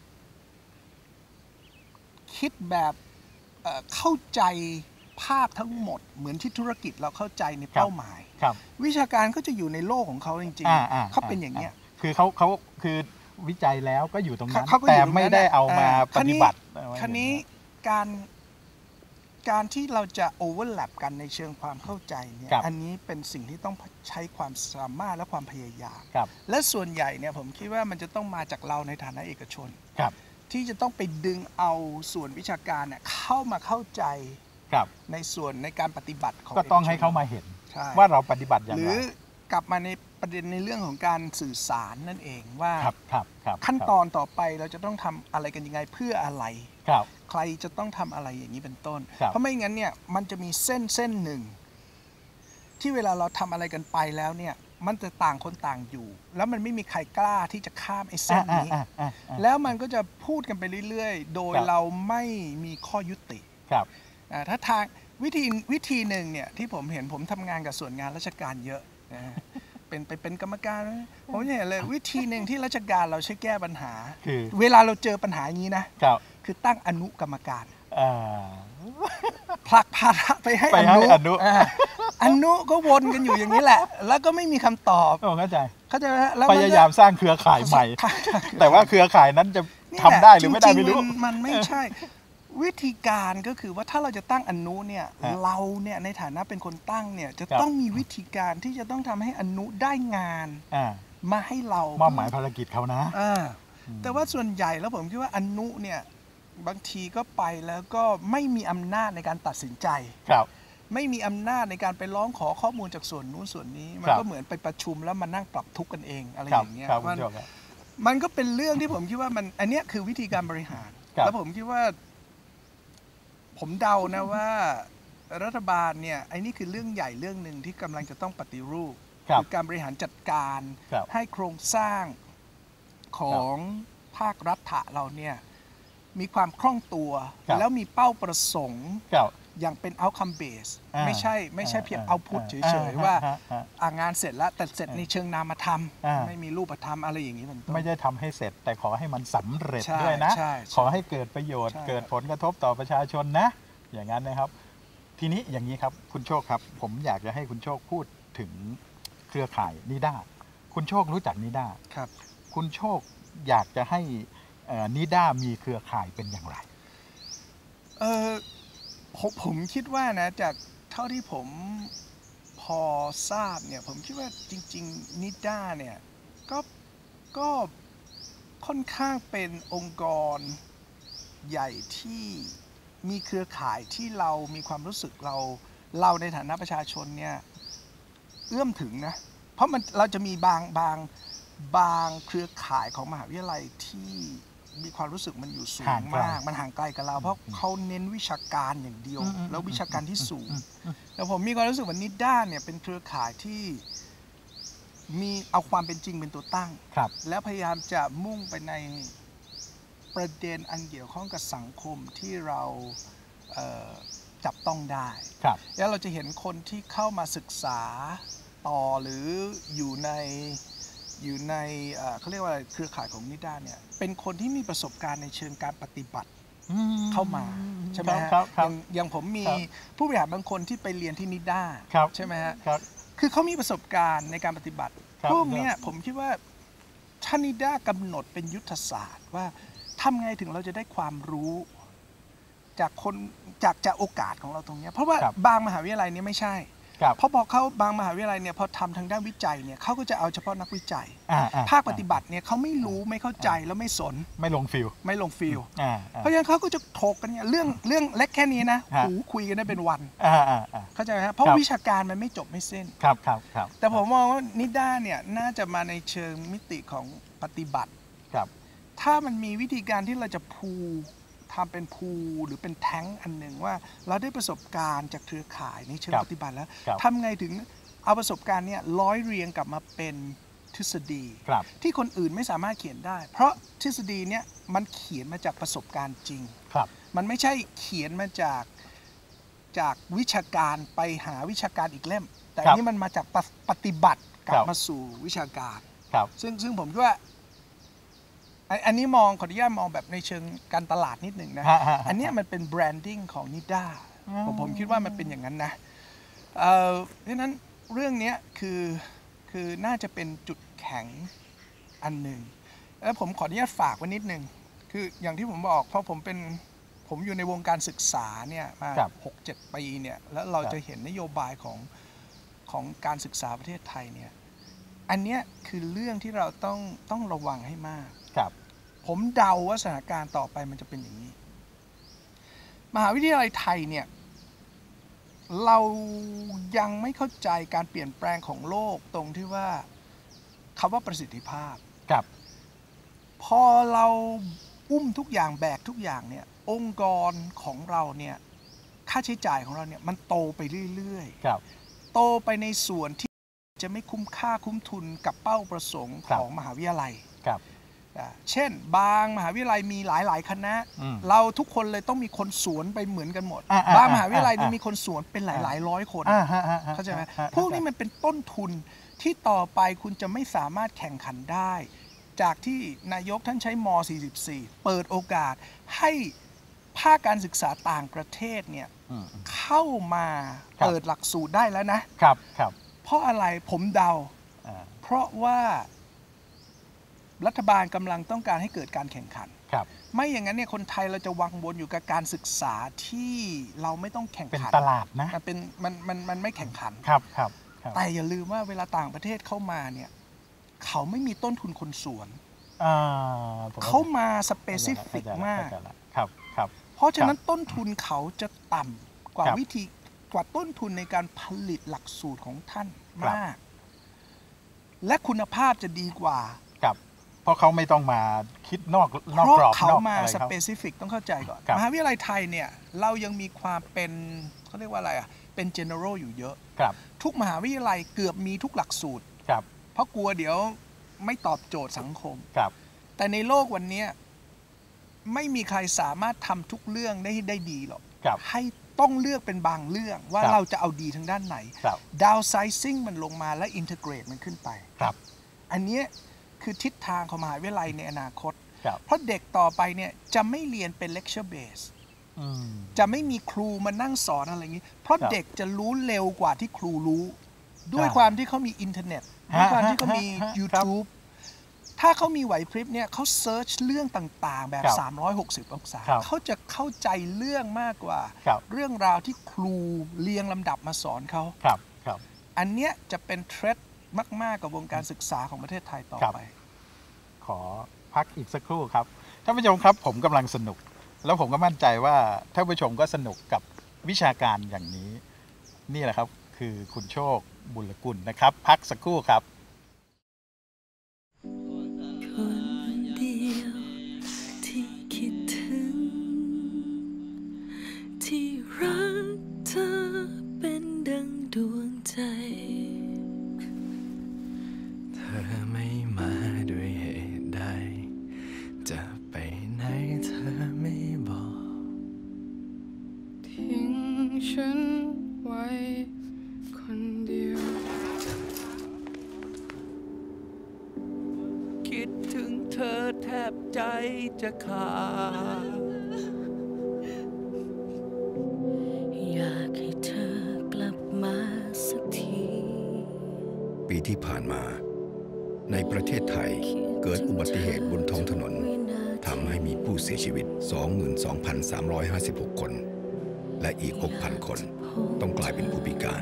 คิดแบบเข้าใจภาพทั้งหมดเหมือนที่ธุรกิจเราเข้าใจในเป้าหมายวิชาการก็จะอยู่ในโลกของเขาจริงๆเขาเป็นอย่างเงี้ยคือเขาคือวิจัยแล้วก็อยู่ตรงนั้นแต่ไม่ได้เอามาปฏิบัติคราวนี้การที่เราจะโอเวอร์แลปกันในเชิงความเข้าใจเนี่ยอันนี้เป็นสิ่งที่ต้องใช้ความสามารถและความพยายามและส่วนใหญ่เนี่ยผมคิดว่ามันจะต้องมาจากเราในฐานะเอกชนที่จะต้องไปดึงเอาส่วนวิชาการเนี่ยเข้ามาเข้าใจในส่วนในการปฏิบัติของก็ต้องให้เขามาเห็นว่าเราปฏิบัติอย่างไรหรือกลับมาในประเด็นในเรื่องของการสื่อสารนั่นเองว่าขั้นตอนต่อไปเราจะต้องทำอะไรกันยังไงเพื่ออะไรใครจะต้องทำอะไรอย่างนี้เป็นต้นเพราะไม่งั้นเนี่ยมันจะมีเส้นหนึ่งที่เวลาเราทำอะไรกันไปแล้วเนี่ยมันจะต่างคนต่างอยู่แล้วมันไม่มีใครกล้าที่จะข้ามไอ้เส้นนี้แล้วมันก็จะพูดกันไปเรื่อยๆโดยเราไม่มีข้อยุติถ้าทางวิธีหนึ่งเนี่ยที่ผมเห็นผมทำงานกับส่วนงานราชการเยอะเป็นกรรมการผมเห็นเลยวิธีหนึ่งที่ราชการเราใช้แก้ปัญหาเวลาเราเจอปัญหาอย่างนี้นะคือตั้งอนุกรรมการผลักภาระไปให้อนุก็วนกันอยู่อย่างนี้แหละแล้วก็ไม่มีคำตอบเข้าใจแล้วพยายามสร้างเครือข่ายใหม่แต่ว่าเครือข่ายนั้นจะทำได้หรือไม่ได้ไม่รู้มันไม่ใช่วิธีการก็คือว่าถ้าเราจะตั้งอนุเนี่ยเราเนี่ยในฐานะเป็นคนตั้งเนี่ยจะต้องมีวิธีการที่จะต้องทำให้อนุได้งานมาให้เรามอบหมายภารกิจเขานะแต่ว่าส่วนใหญ่แล้วผมคิดว่าอนุเนี่ยบางทีก็ไปแล้วก็ไม่มีอำนาจในการตัดสินใจไม่มีอำนาจในการไปร้องขอข้อมูลจากส่วนนู้นส่วนนี้มันก็เหมือนไปประชุมแล้วมานั่งปรับทุกข์กันเองอะไรอย่างเงี้ยมันก็เป็นเรื่องที่ผมคิดว่ามันอันนี้คือวิธีการบริหารแล้วผมคิดว่าผมเดานะว่ารัฐบาลเนี่ยไอ้นี่คือเรื่องใหญ่เรื่องหนึ่งที่กำลังจะต้องปฏิรูปคือการบริหารจัดการให้โครงสร้างของภาครัฐเราเนี่ยมีความคล่องตัวแล้วมีเป้าประสงค์อย่างเป็น outcome base ไม่ใช่เพียง output เฉยๆว่างานเสร็จแล้วแต่เสร็จในเชิงนามธรรมไม่มีรูปธรรมอะไรอย่างนี้เป็นต้นไม่ได้ทำให้เสร็จแต่ขอให้มันสำเร็จด้วยนะขอให้เกิดประโยชน์เกิดผลกระทบต่อประชาชนนะอย่างนั้นนะครับทีนี้อย่างนี้ครับคุณโชคครับผมอยากจะให้คุณโชคพูดถึงเครือข่ายนิด้าคุณโชครู้จักนิด้าครับคุณโชคอยากจะให้นิด้ามีเครือข่ายเป็นอย่างไรผมคิดว่านะจากเท่าที่ผมพอทราบเนี่ยผมคิดว่าจริงๆนิด้าเนี่ยก็ค่อนข้างเป็นองค์กรใหญ่ที่มีเครือข่ายที่เรามีความรู้สึกเราในฐานะประชาชนเนี่ยเอื้อมถึงนะเพราะเราจะมีบางเครือข่ายของมหาวิทยาลัยที่มีความรู้สึกมันอยู่สูงมากมันห่างไกลกับเราเพราะเขาเน้นวิชาการอย่างเดียวแล้ววิชาการที่สูงแต่ผมมีความรู้สึกว่านิด้าเนี่ยเป็นเครือข่ายที่มีเอาความเป็นจริงเป็นตัวตั้งแล้วพยายามจะมุ่งไปในประเด็นอันเกี่ยวข้องกับสังคมที่เราจับต้องได้แล้วเราจะเห็นคนที่เข้ามาศึกษาต่อหรืออยู่ในเขาเรียกว่าเครือข่ายของนิด้าเนี่ยเป็นคนที่มีประสบการณ์ในเชิงการปฏิบัติเข้ามาใช่ไหมฮะอย่างผมมีผู้บริหารบางคนที่ไปเรียนที่นิด้าใช่ไหมฮะคือเขามีประสบการณ์ในการปฏิบัติพวกนี้ผมคิดว่าถ้านิด้ากำหนดเป็นยุทธศาสตร์ว่าทำไงถึงเราจะได้ความรู้จากโอกาสของเราตรงนี้เพราะว่าบางมหาวิทยาลัยนี้ไม่ใช่เพราะบอกเขาบางมหาวิทยาลัยเนี่ยพอทำทางด้านวิจัยเนี่ยเขาก็จะเอาเฉพาะนักวิจัยภาคปฏิบัติเนี่ยเขาไม่รู้ไม่เข้าใจแล้วไม่สนไม่ลงฟิลเพราะฉะนั้นเขาก็จะถกกันเนี่ยเรื่องเล็กแค่นี้นะคุยกันได้เป็นวันเข้าใจไหมครับเพราะวิชาการมันไม่จบไม่สิ้นครับแต่ผมมองว่านิด้าเนี่ยน่าจะมาในเชิงมิติของปฏิบัติถ้ามันมีวิธีการที่เราจะทำเป็นพูหรือเป็นแท้งอันหนึ่งว่าเราได้ประสบการณ์จากเครือข่ายในเชิงปฏิบัติแล้วทำไงถึงเอาประสบการณ์เนี่ยร้อยเรียงกลับมาเป็นทฤษฎีที่คนอื่นไม่สามารถเขียนได้เพราะทฤษฎีเนี่ยมันเขียนมาจากประสบการณ์จริงมันไม่ใช่เขียนมาจากวิชาการไปหาวิชาการอีกเล่มแต่อันนี้มันมาจากปฏิบัติกลับมาสู่วิชาการซึ่งผมคิดว่าอันนี้ขออนุญาตมองแบบในเชิงการตลาดนิดหนึ่งนะอันนี้มันเป็นแบรนดิ้งของนิด้าผมคิดว่ามันเป็นอย่างนั้นนะเพราะนั้นเรื่องนี้คือน่าจะเป็นจุดแข็งอันหนึ่งแล้วผมขออนุญาตฝากไว้นิดหนึ่งคืออย่างที่ผมบอกเพราะผมอยู่ในวงการศึกษาเนี่ยมา 6-7 ปีเนี่ยแล้วเราจะเห็นนโยบายของการศึกษาประเทศไทยเนี่ยอันนี้คือเรื่องที่เราต้องระวังให้มากผมเดาว่าสถานการณ์ต่อไปมันจะเป็นอย่างนี้มหาวิทยาลัยไทยเนี่ยเรายังไม่เข้าใจการเปลี่ยนแปลงของโลกตรงที่ว่าคำว่าประสิทธิภาพพอเราอุ้มทุกอย่างแบกทุกอย่างเนี่ยองค์กรของเราเนี่ยค่าใช้จ่ายของเราเนี่ยมันโตไปเรื่อยๆโตไปในส่วนที่จะไม่คุ้มค่าคุ้มทุนกับเป้าประสงค์ของมหาวิทยาลัยเช่นบางมหาวิทยาลัยมีหลายๆคณะเราทุกคนเลยต้องมีคนสวนไปเหมือนกันหมดบางมหาวิทยาลัยมีคนสวนเป็นหลายร้อยคนเข้าใจไหมพวกนี้มันเป็นต้นทุนที่ต่อไปคุณจะไม่สามารถแข่งขันได้จากที่นายกท่านใช้ม.44เปิดโอกาสให้ภาคการศึกษาต่างประเทศเนี่ยเข้ามาเปิดหลักสูตรได้แล้วนะครับเพราะอะไรผมเดาเพราะว่ารัฐบาลกำลังต้องการให้เกิดการแข่งขันไม่อย่างนั้นเนี่ยคนไทยเราจะวังวนอยู่กับการศึกษาที่เราไม่ต้องแข่งขันเป็นตลาดนะมันไม่แข่งขันแต่อย่าลืมว่าเวลาต่างประเทศเข้ามาเนี่ยเขาไม่มีต้นทุนคนสวนเขามาสเปซิฟิกมากเพราะฉะนั้นต้นทุนเขาจะต่ำกว่าต้นทุนในการผลิตหลักสูตรของท่านมากและคุณภาพจะดีกว่าเพราะเขาไม่ต้องมาคิดนอกกรอบเขามาสเปซิฟิกต้องเข้าใจก่อนมหาวิทยาลัยไทยเนี่ยเรายังมีความเป็นเขาเรียกว่าอะไรเป็น general อยู่เยอะทุกมหาวิทยาลัยเกือบมีทุกหลักสูตรเพราะกลัวเดี๋ยวไม่ตอบโจทย์สังคมแต่ในโลกวันนี้ไม่มีใครสามารถทำทุกเรื่องได้ดีหรอกให้ต้องเลือกเป็นบางเรื่องว่าเราจะเอาดีทางด้านไหน downsizing มันลงมาและ integrate มันขึ้นไปอันนี้คือทิศทางของมหาวิทยาลัยในอนาคตเพราะเด็กต่อไปเนี่ยจะไม่เรียนเป็น lecture base จะไม่มีครูมานั่งสอนอะไรอย่างนี้เพราะเด็กจะรู้เร็วกว่าที่ครูรู้ด้วยความที่เขามีอินเทอร์เน็ตด้วยความที่เขามี YouTube ถ้าเขามีไหวพริบเนี่ยเขาเซิร์ชเรื่องต่างๆแบบ360องศาเขาจะเข้าใจเรื่องมากกว่าเรื่องราวที่ครูเรียงลำดับมาสอนเขาอันเนี้ยจะเป็นเทรนด์มากๆกับวงการศึกษาของประเทศไทยต่อไปขอพักอีกสักครู่ครับท่านผู้ชมครับผมกำลังสนุกแล้วผมก็มั่นใจว่าท่านผู้ชมก็สนุกกับวิชาการอย่างนี้นี่แหละครับคือคุณโชคบุญกุลนะครับพักสักครู่ครับคนเดียวที่คิดถึงที่รักเธอเป็นดังดวงใจเธอไม่มาด้วยเหตุใดจะไปไหนเธอไม่บอกทิ้งฉันไว้คนเดียวคิดถึงเธอแทบใจจะขาดอยากให้เธอกลับมาสักทีปีที่ผ่านมาในประเทศไทยเกิดอุบัติเหตุบนท้องถนนทำให้มีผู้เสียชีวิต 22,356 คน และอีก 6,000 คนต้องกลายเป็นผู้พิการ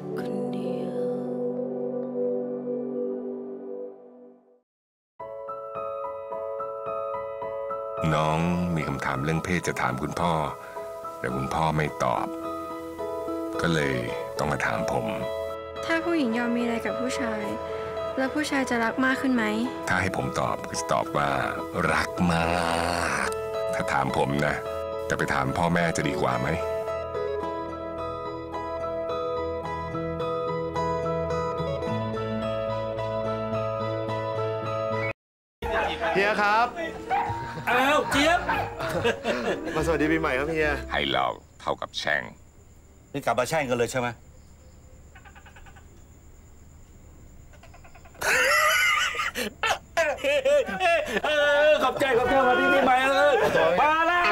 น้องมีคำถามเรื่องเพศจะถามคุณพ่อแต่คุณพ่อไม่ตอบก็เลยต้องมาถามผมถ้าผู้หญิงยอมมีอะไรกับผู้ชายแล้วผู้ชายจะรักมากขึ้นไหมถ้าให้ผมตอบก็จะตอบว่ารักมากถ้าถามผมนะจะไปถามพ่อแม่จะดีกว่าไหมเฮียครับอ้าวเจี๊ยบมาสวัสดีปีใหม่ครับเฮียให้เราเท่ากับแช่งนี่กลับมาแช่งกันเลยใช่ไหมขอบใจมาที่ปีใหม่เลยมาแล้ว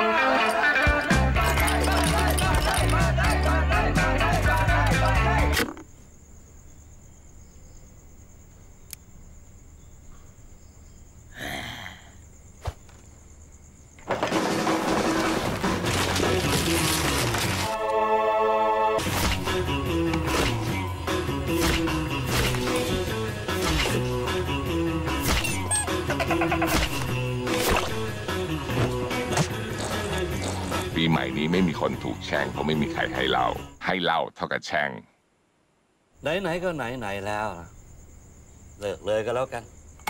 ปีใหม่นี้ไม่มีคนถูกแช่งเพราะไม่มีใครให้เล่าเท่ากับแช่งไหนก็ไหนแล้วเลิกเลยก็แล้วกัน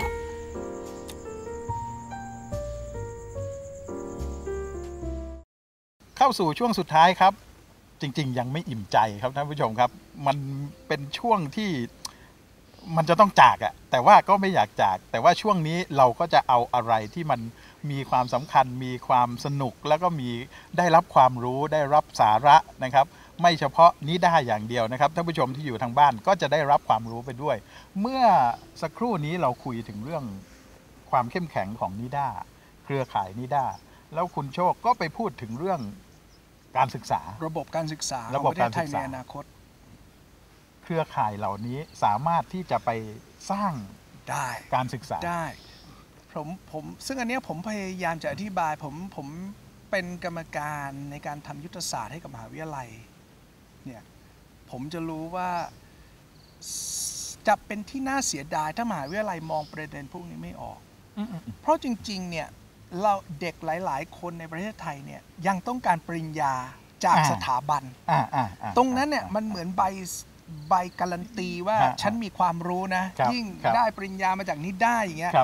เข้าสู่ช่วงสุดท้ายครับจริงๆยังไม่อิ่มใจครับท่านผู้ชมครับมันเป็นช่วงที่มันจะต้องจากอะแต่ว่าก็ไม่อยากจากแต่ว่าช่วงนี้เราก็จะเอาอะไรที่มันมีความสำคัญมีความสนุกแล้วก็ได้รับความรู้ได้รับสาระนะครับไม่เฉพาะนิด้าอย่างเดียวนะครับท่านผู้ชมที่อยู่ทางบ้านก็จะได้รับความรู้ไปด้วยเมื่อสักครู่นี้เราคุยถึงเรื่องความเข้มแข็งของนิด้าเครือข่ายนิด้าแล้วคุณโชคก็ไปพูดถึงเรื่องการศึกษาระบบการศึกษาของประเทศไทยในอนาคตเครือข่ายเหล่านี้สามารถที่จะไปสร้างได้การศึกษาได้ผมซึ่งอันนี้ผมพยายามจะอธิบายผมเป็นกรรมการในการทำยุทธศาสตร์ให้กับมหาวิทยาลัยเนี่ยผมจะรู้ว่าจะเป็นที่น่าเสียดายถ้ามหาวิทยาลัยมองประเด็นพวกนี้ไม่ออกเพราะจริงๆเนี่ยเราเด็กหลายๆคนในประเทศไทยเนี่ยยังต้องการปริญญาจากสถาบันตรงนั้นเนี่ยมันเหมือนใบการันตีว่าฉันมีความรู้นะยิ่งได้ปริญญามาจากนี้ได้อย่างเงี้ย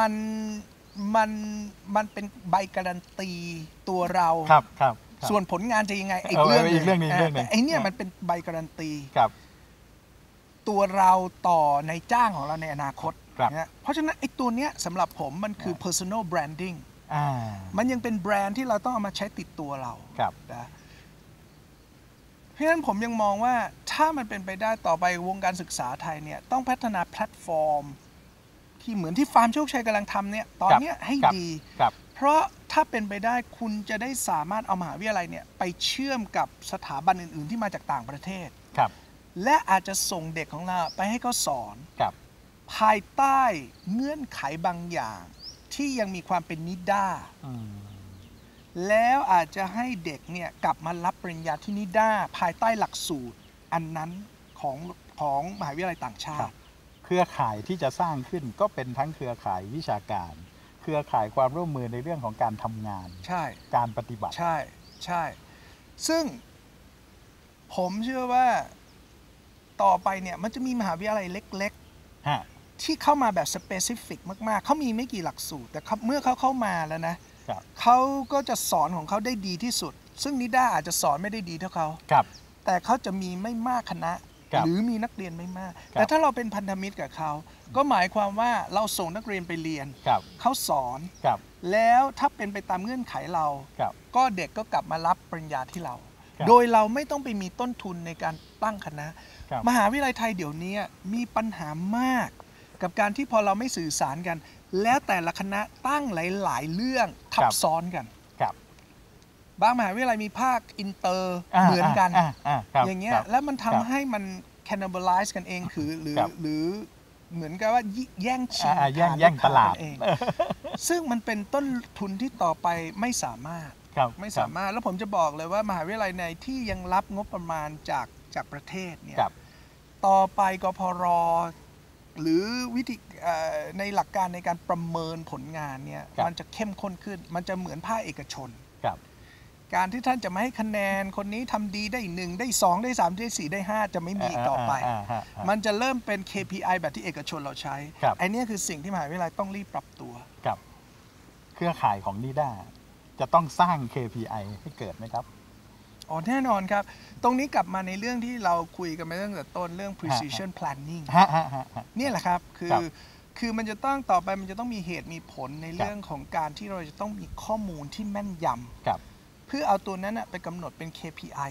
มันเป็นใบการันตีตัวเราส่วนผลงานจะยังไงอีกเรื่องนึงไอ้เนี่ยมันเป็นใบการันตีตัวเราต่อในจ้างของเราในอนาคตเพราะฉะนั้นไอ้ตัวเนี้ยสำหรับผมมันคือ personal branding มันยังเป็นแบรนด์ที่เราต้องเอามาใช้ติดตัวเรานะเพราะฉะนั้นผมยังมองว่าถ้ามันเป็นไปได้ต่อไปวงการศึกษาไทยเนี่ยต้องพัฒนาแพลตฟอร์มที่เหมือนที่ฟาร์มโชคชัยกำลังทำเนี่ยตอนนี้ให้ดีเพราะถ้าเป็นไปได้คุณจะได้สามารถเอามหาวิทยาลัยเนี่ยไปเชื่อมกับสถาบันอื่นๆที่มาจากต่างประเทศและอาจจะส่งเด็กของเราไปให้เขาสอนภายใต้เงื่อนไขบางอย่างที่ยังมีความเป็นนิด้าแล้วอาจจะให้เด็กเนี่ยกลับมารับปริญญาที่นิด้าภายใต้หลักสูตรอันนั้นของของมหาวิทยาลัยต่างชาติเครือข่ายที่จะสร้างขึ้นก็เป็นทั้งเครือข่ายวิชาการเครือข่ายความร่วมมือในเรื่องของการทำงานใช่การปฏิบัติใช่ซึ่งผมเชื่อว่าต่อไปเนี่ยมันจะมีมหาวิทยาลัยเล็กๆที่เข้ามาแบบสเปซิฟิกมากๆเขามีไม่กี่หลักสูตรแต่เมื่อเขาเข้ามาแล้วนะเขาก็จะสอนของเขาได้ดีที่สุดซึ่งนิด้าอาจจะสอนไม่ได้ดีเท่าเขาแต่เขาจะมีไม่มากคณะหรือมีนักเรียนไม่มากแต่ถ้าเราเป็นพันธมิตรกับเขาก็หมายความว่าเราส่งนักเรียนไปเรียนเขาสอนแล้วถ้าเป็นไปตามเงื่อนไขเราก็เด็กก็กลับมารับปริญญาที่เราโดยเราไม่ต้องไปมีต้นทุนในการตั้งคณะมหาวิทยาลัยไทยเดี๋ยวนี้มีปัญหามากกับการที่พอเราไม่สื่อสารกันแล้วแต่ละคณะตั้งหลายๆเรื่องทับซ้อนกันบางมหาวิทยาลัยมีภาคอินเตอร์เหมือนกันอย่างเงี้ยแล้วมันทำให้มัน cannibalize กันเองหรือเหมือนกับว่าแย่งชิงแย่งตลาดเองซึ่งมันเป็นต้นทุนที่ต่อไปไม่สามารถแล้วผมจะบอกเลยว่ามหาวิทยาลัยในที่ยังรับงบประมาณจากประเทศเนี่ยต่อไปกพรหรือวิธีในหลักการในการประเมินผลงานเนี่ยมันจะเข้มข้นขึ้นมันจะเหมือนภาคเอกชนการที่ท่านจะมาให้คะแนนคนนี้ทำดีได้1ได้2ได้3ได้4ได้5จะไม่มีต่อไปมันจะเริ่มเป็น KPI แบบที่เอกชนเราใช้ไอ้นี่คือสิ่งที่มหาวิทยาลัยต้องรีบปรับตัวเครือข่ายของนิด้าจะต้องสร้าง KPI ให้เกิดไหมครับแน่นอนครับตรงนี้กลับมาในเรื่องที่เราคุยกันมาตั้งแต่ต้นเรื่อง precision planning นี่แหละครับคือมันจะต้องต่อไปมันจะต้องมีเหตุมีผลในเรื่องของการที่เราจะต้องมีข้อมูลที่แม่นยำเพื่อเอาตัวนั้นไปกำหนดเป็น KPI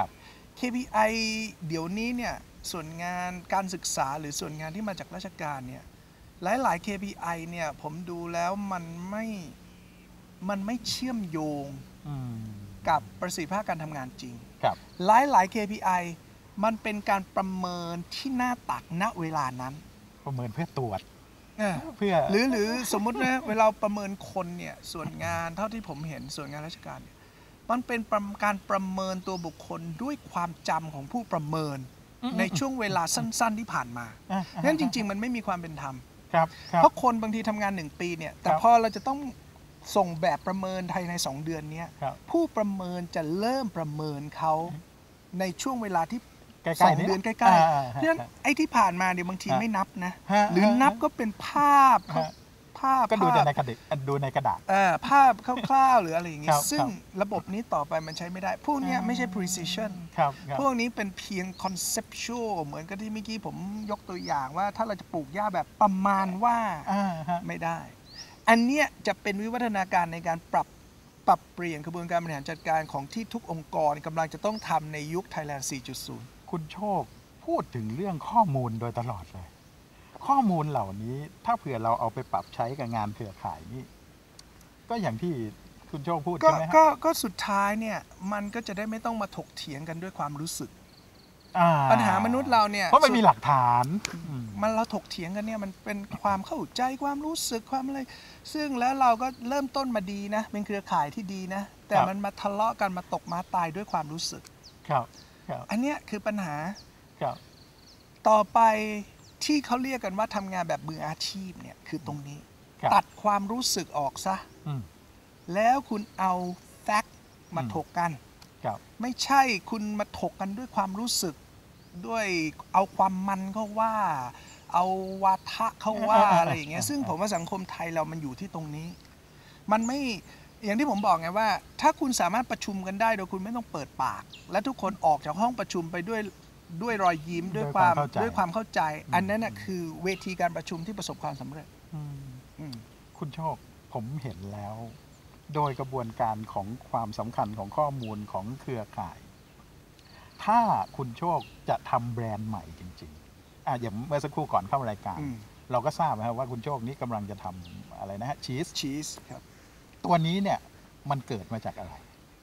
KPI เดี๋ยวนี้เนี่ยส่วนงานการศึกษาหรือส่วนงานที่มาจากราชการเนี่ยหลายๆ KPI เนี่ยผมดูแล้วมันไม่เชื่อมโยงกับประสิทธิภาพการทำงานจริงหลาย KPI มันเป็นการประเมินที่หน้าตักณเวลานั้นประเมินเพื่อตรวจหรือสมมุตินะเวลาประเมินคนเนี่ยส่วนงานเท่าที่ผมเห็นส่วนงานราชการเนี่ยมันเป็นการประเมินตัวบุคคลด้วยความจำของผู้ประเมินในช่วงเวลาสั้นๆที่ผ่านมางั้นจริงๆมันไม่มีความเป็นธรรมเพราะคนบางทีทำงาน1 ปีเนี่ยแต่พอเราจะต้องส่งแบบประเมินภายใน2 เดือนนี้ผู้ประเมินจะเริ่มประเมินเขาในช่วงเวลาที่2 เดือนใกล้ๆเพราะฉะนั้นไอ้ที่ผ่านมาเนี่ยบางทีไม่นับนะหรือนับก็เป็นภาพก็ดูในกระดาษภาพคร่าวๆหรืออะไรอย่างเงี้ยซึ่งระบบนี้ต่อไปมันใช้ไม่ได้พวกนี้ไม่ใช่ precision พวกนี้เป็นเพียง conceptual เหมือนกับที่เมื่อกี้ผมยกตัวอย่างว่าถ้าเราจะปลูกหญ้าแบบประมาณว่าไม่ได้อันเนี้ยจะเป็นวิวัฒนาการในการปรับเปลี่ยนกระบวนการบริหารจัดการของที่ทุกองค์กรกำลังจะต้องทำในยุค Thailand 4.0 คุณโชคพูดถึงเรื่องข้อมูลโดยตลอดเลยข้อมูลเหล่านี้ถ้าเผื่อเราเอาไปปรับใช้กับงานเครือข่ายนี่ก็อย่างที่คุณโชคพูดใช่ไหมก็สุดท้ายเนี่ยมันก็จะได้ไม่ต้องมาถกเถียงกันด้วยความรู้สึกปัญหามนุษย์เราเนี่ยเพราะมันมีหลักฐานมันเราถกเถียงกันเนี่ยมันเป็นความเข้าใจความรู้สึกความอะไรซึ่งแล้วเราก็เริ่มต้นมาดีนะเป็นเครือข่ายที่ดีนะแต่มันมาทะเลาะกันมาตกมาตายด้วยความรู้สึกอันเนี้ยคือปัญหาต่อไปที่เขาเรียกกันว่าทำงานแบบมืออาชีพเนี่ยคือตรงนี้ตัดความรู้สึกออกซะแล้วคุณเอาแฟกต์มาถกกันไม่ใช่คุณมาถกกันด้วยความรู้สึกด้วยเอาความมันเขาว่าเอาวาทะเขาว่าอะไรอย่างเงี้ยซึ่งผมว่าสังคมไทยเรามันอยู่ที่ตรงนี้มันไม่อย่างที่ผมบอกไงว่าถ้าคุณสามารถประชุมกันได้โดยคุณไม่ต้องเปิดปากและทุกคนออกจากห้องประชุมไปด้วยรอยยิ้มด้วยความเข้าใจอันนั้นน่ะคือเวทีการประชุมที่ประสบความสำเร็จคุณโชคผมเห็นแล้วโดยกระบวนการของความสำคัญของข้อมูลของเครือข่ายถ้าคุณโชคจะทำแบรนด์ใหม่จริงๆอย่างเมื่อสักครู่ก่อนเข้ารายการเราก็ทราบนะครับว่าคุณโชคนี้กำลังจะทำอะไรนะฮะชีสครับตัวนี้เนี่ยมันเกิดมาจากอะไร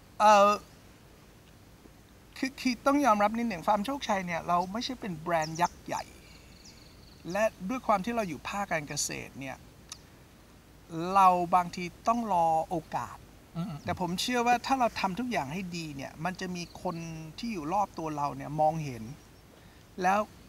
คือต้องยอมรับนิดหนึ่งฟาร์มโชคชัยเนี่ยเราไม่ใช่เป็นแบรนด์ยักษ์ใหญ่และด้วยความที่เราอยู่ภาคการเกษตรเนี่ยเราบางทีต้องรอโอกาสแต่ผมเชื่อว่าถ้าเราทำทุกอย่างให้ดีเนี่ยมันจะมีคนที่อยู่รอบตัวเราเนี่ยมองเห็นแล้ว